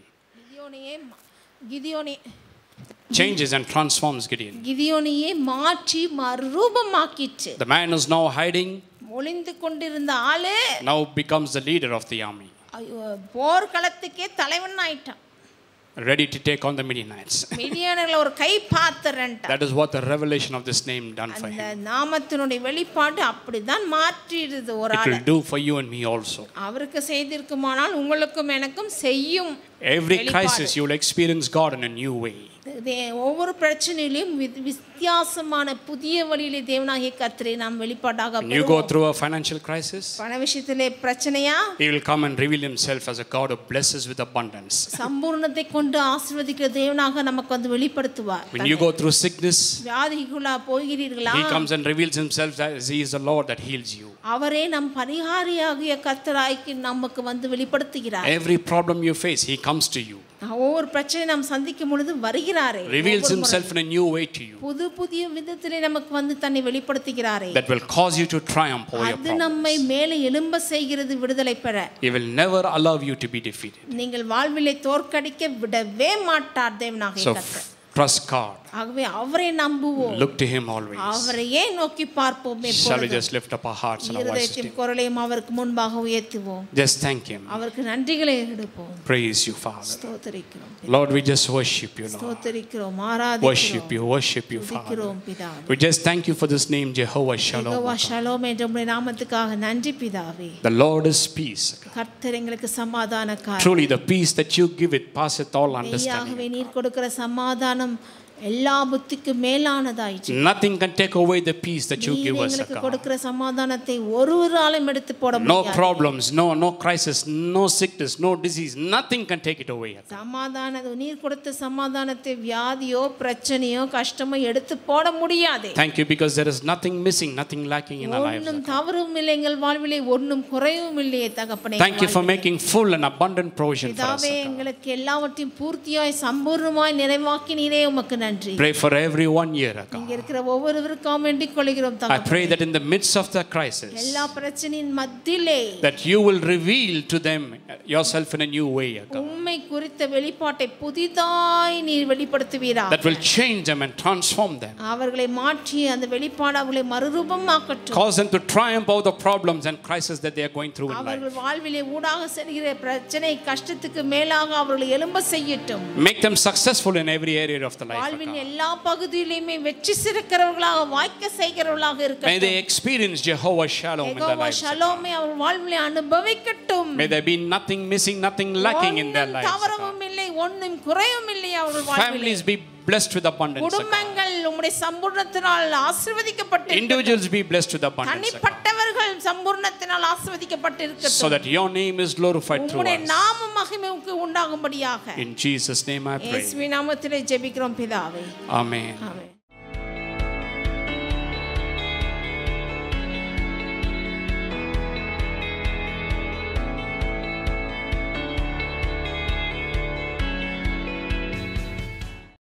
கிதியோனே Changes and transforms Gideon. கிதியோனையே மாற்றி மறுரூபமாக்கிச்சு. The man is now hiding. ஒளிந்து கொண்டிருந்த ஆளே Now becomes the leader of the army. போர்க்களத்துக்கே தலைவன் ஆயிட்டான். ready to take on the Midianites. மிடியானர்களை ஒரு கை பாத்திரன்டா. That is what the revelation of this name done for him. அந்த நாமத்தினுடைய வெளிப்பாடு அப்படிதான் மாற்றிடுது ஒரு It ஆளை. will do for you and me also. அவருக்கு செய்திருக்குமானால் உங்களுக்கும் எனக்கும் செய்யும். Every crisis you will experience God in a new way. ஒவ்வொரு பிரச்சனையிலும் வித்தியாசமான புதிய வழியிலே தேவனாகிய கர்த்தரை நாம் வெளிப்பாடாக When you go through a financial crisis, பண விஷயத்திலே பிரச்சனையா, He will come and reveal Himself as a God who blesses with abundance. சம்பூர்ணத்தை கொண்டு ஆசீர்வதிக்கிற தேவனாக நமக்கு வந்து வெளிப்படுத்துவார். When you go through sickness, வியாதிக்குள்ளா போகிறீர்களா, He comes and reveals Himself as He is the Lord that heals you. அவரே நம் பரிகாரியாகிய கர்த்தராய்க்கு நமக்கு வந்து வெளிப்படுத்துகிறார். Every problem you face, He comes to you. ஒவ்வொரு பிரச்சனை நாம் சந்திக்கும் பொழுது வருகிறாரே, reveals Himself in a new way to you. புதிய விதத்திலே நமக்கு வந்து தன்னை வெளிப்படுத்துகிறாரே. That will cause you to triumph over your problems. அது நம்மை மேலே எழும்ப செய்கிறது விடுதலை பெற. He will never allow you to be defeated. நீங்கள் வாழ்விலே தோற்கடிக்க விடவே மாட்டார் தேவனாகிய கர்த்தர். Trust God. ஆகவே அவரை நம்புவோம். Look to Him always. அவரையே நோக்கி பார்ப்போம் எப்பொழுதும். Shall we just lift up our hearts and our voices to Him? குரலையும் அவருக்கு முன்பாக உயர்த்துவோம். Just thank Him. அவருக்கு நன்றிகளை எடுப்போம். Praise you, Father. ஸ்தோத்திரிக்கிறோம். Lord, we just worship you, Lord. ஸ்தோத்திரிக்கிறோம், ஆராதிக்கிறோம். Worship you, Father. பிதாவே. We just thank you for this name, Jehovah Shalom. Jehovah Shalom என்ற உம்முடைய நாமத்துக்காக நன்றி பிதாவே. The Lord is peace. கர்த்தர் எங்களுக்கு சமாதானக்காரர். Truly the peace that you give, it passeth all understanding. மெய்யாகவே நீர் கொடுக்கிற சமாதானம் எல்லா புத்திக்கும் மேலானதாயிற்று. Nothing can take away the peace that you give us. எங்களுக்கு கொடுக்கிற சமாதானத்தை ஒருவராலும் எடுத்து போட முடியாது. No problems, no crisis, no sickness, no disease, nothing can take it away. சமாதானம் நீர் கொடுத்த சமாதானத்தை வியாதியோ பிரச்சனையோ கஷ்டமோ எடுத்து போட முடியாது. Thank you because there is nothing missing, nothing lacking in our lives. ஒண்ணும் தவறும் இல்லை எங்கள் வாழ்விலே, ஒண்ணும் குறைவும் இல்லையே தகப்பனே. Thank you for making full and abundant provision for us. பிதாவே எங்களுக்கு எல்லாவற்றையும் பூர்த்தியாய் சம்பூர்ணமாய் நிறைவாக்கினீரே உமக்கு நன்றி. Pray for everyone here. இங்க இருக்கிற ஒவ்வொருவருக்கும் வேண்டிக் கொள்கிறோம் I pray that in the midst of the crisis, எல்லா பிரச்சனையின் மத்தியிலே that you will reveal to them yourself in a new way. உம்மை குறித்த வெளிப்பாட்டை புதிதாய் நீர் வெளிப்படுத்துவீரா. That will change them and transform them. அவர்களை மாற்றி அந்த வெளிப்பாடு அவர்களை மறுரூபமாக்கட்டும். Cause them to triumph over the problems and crises that they are going through in life. அவர்கள் வாழ்விலே ஊடாக செல்கிற பிரச்சனை கஷ்டத்துக்கு மேலாக அவர்களை எழும்ப செய்யட்டும். Make them successful in every area of the life. வாழ்வின் எல்லா பகுதியிலுமே வெற்றி சிறக்கிறவர்களாக வாய்க்க செய்கிறவர்களாக இருக்கட்டும். May they experience Jehovah Shalom in their Jehovah lives. ஷலோமை அவர் வாழ்விலே அனுபவிக்கட்டும். May there be nothing missing, nothing lacking in their lives. தவறவும் இல்லை, ஒண்ணும் குறையும் இல்லை அவர்கள் வாழ்விலே. Families be blessed with abundance. குடும்பங்கள் உம்முடைய சம்பூர்ணத்தினால் ஆசீர்வதிக்கப்பட்டு, Individuals be blessed with abundance. தனிப்பட்டவர்கள் சம்பூர்ணத்தினால் ஆசீர்வதிக்கப்பட்டு இருக்கட்டும். So that your name is glorified through உம்முடைய us. நாம மகிமைக்கு உண்டாகும்படியாக In Jesus' name I pray. இயேசுவின் நாமத்திலே ஜெபிக்கிறோம் பிதாவே. Amen. ஆமென்.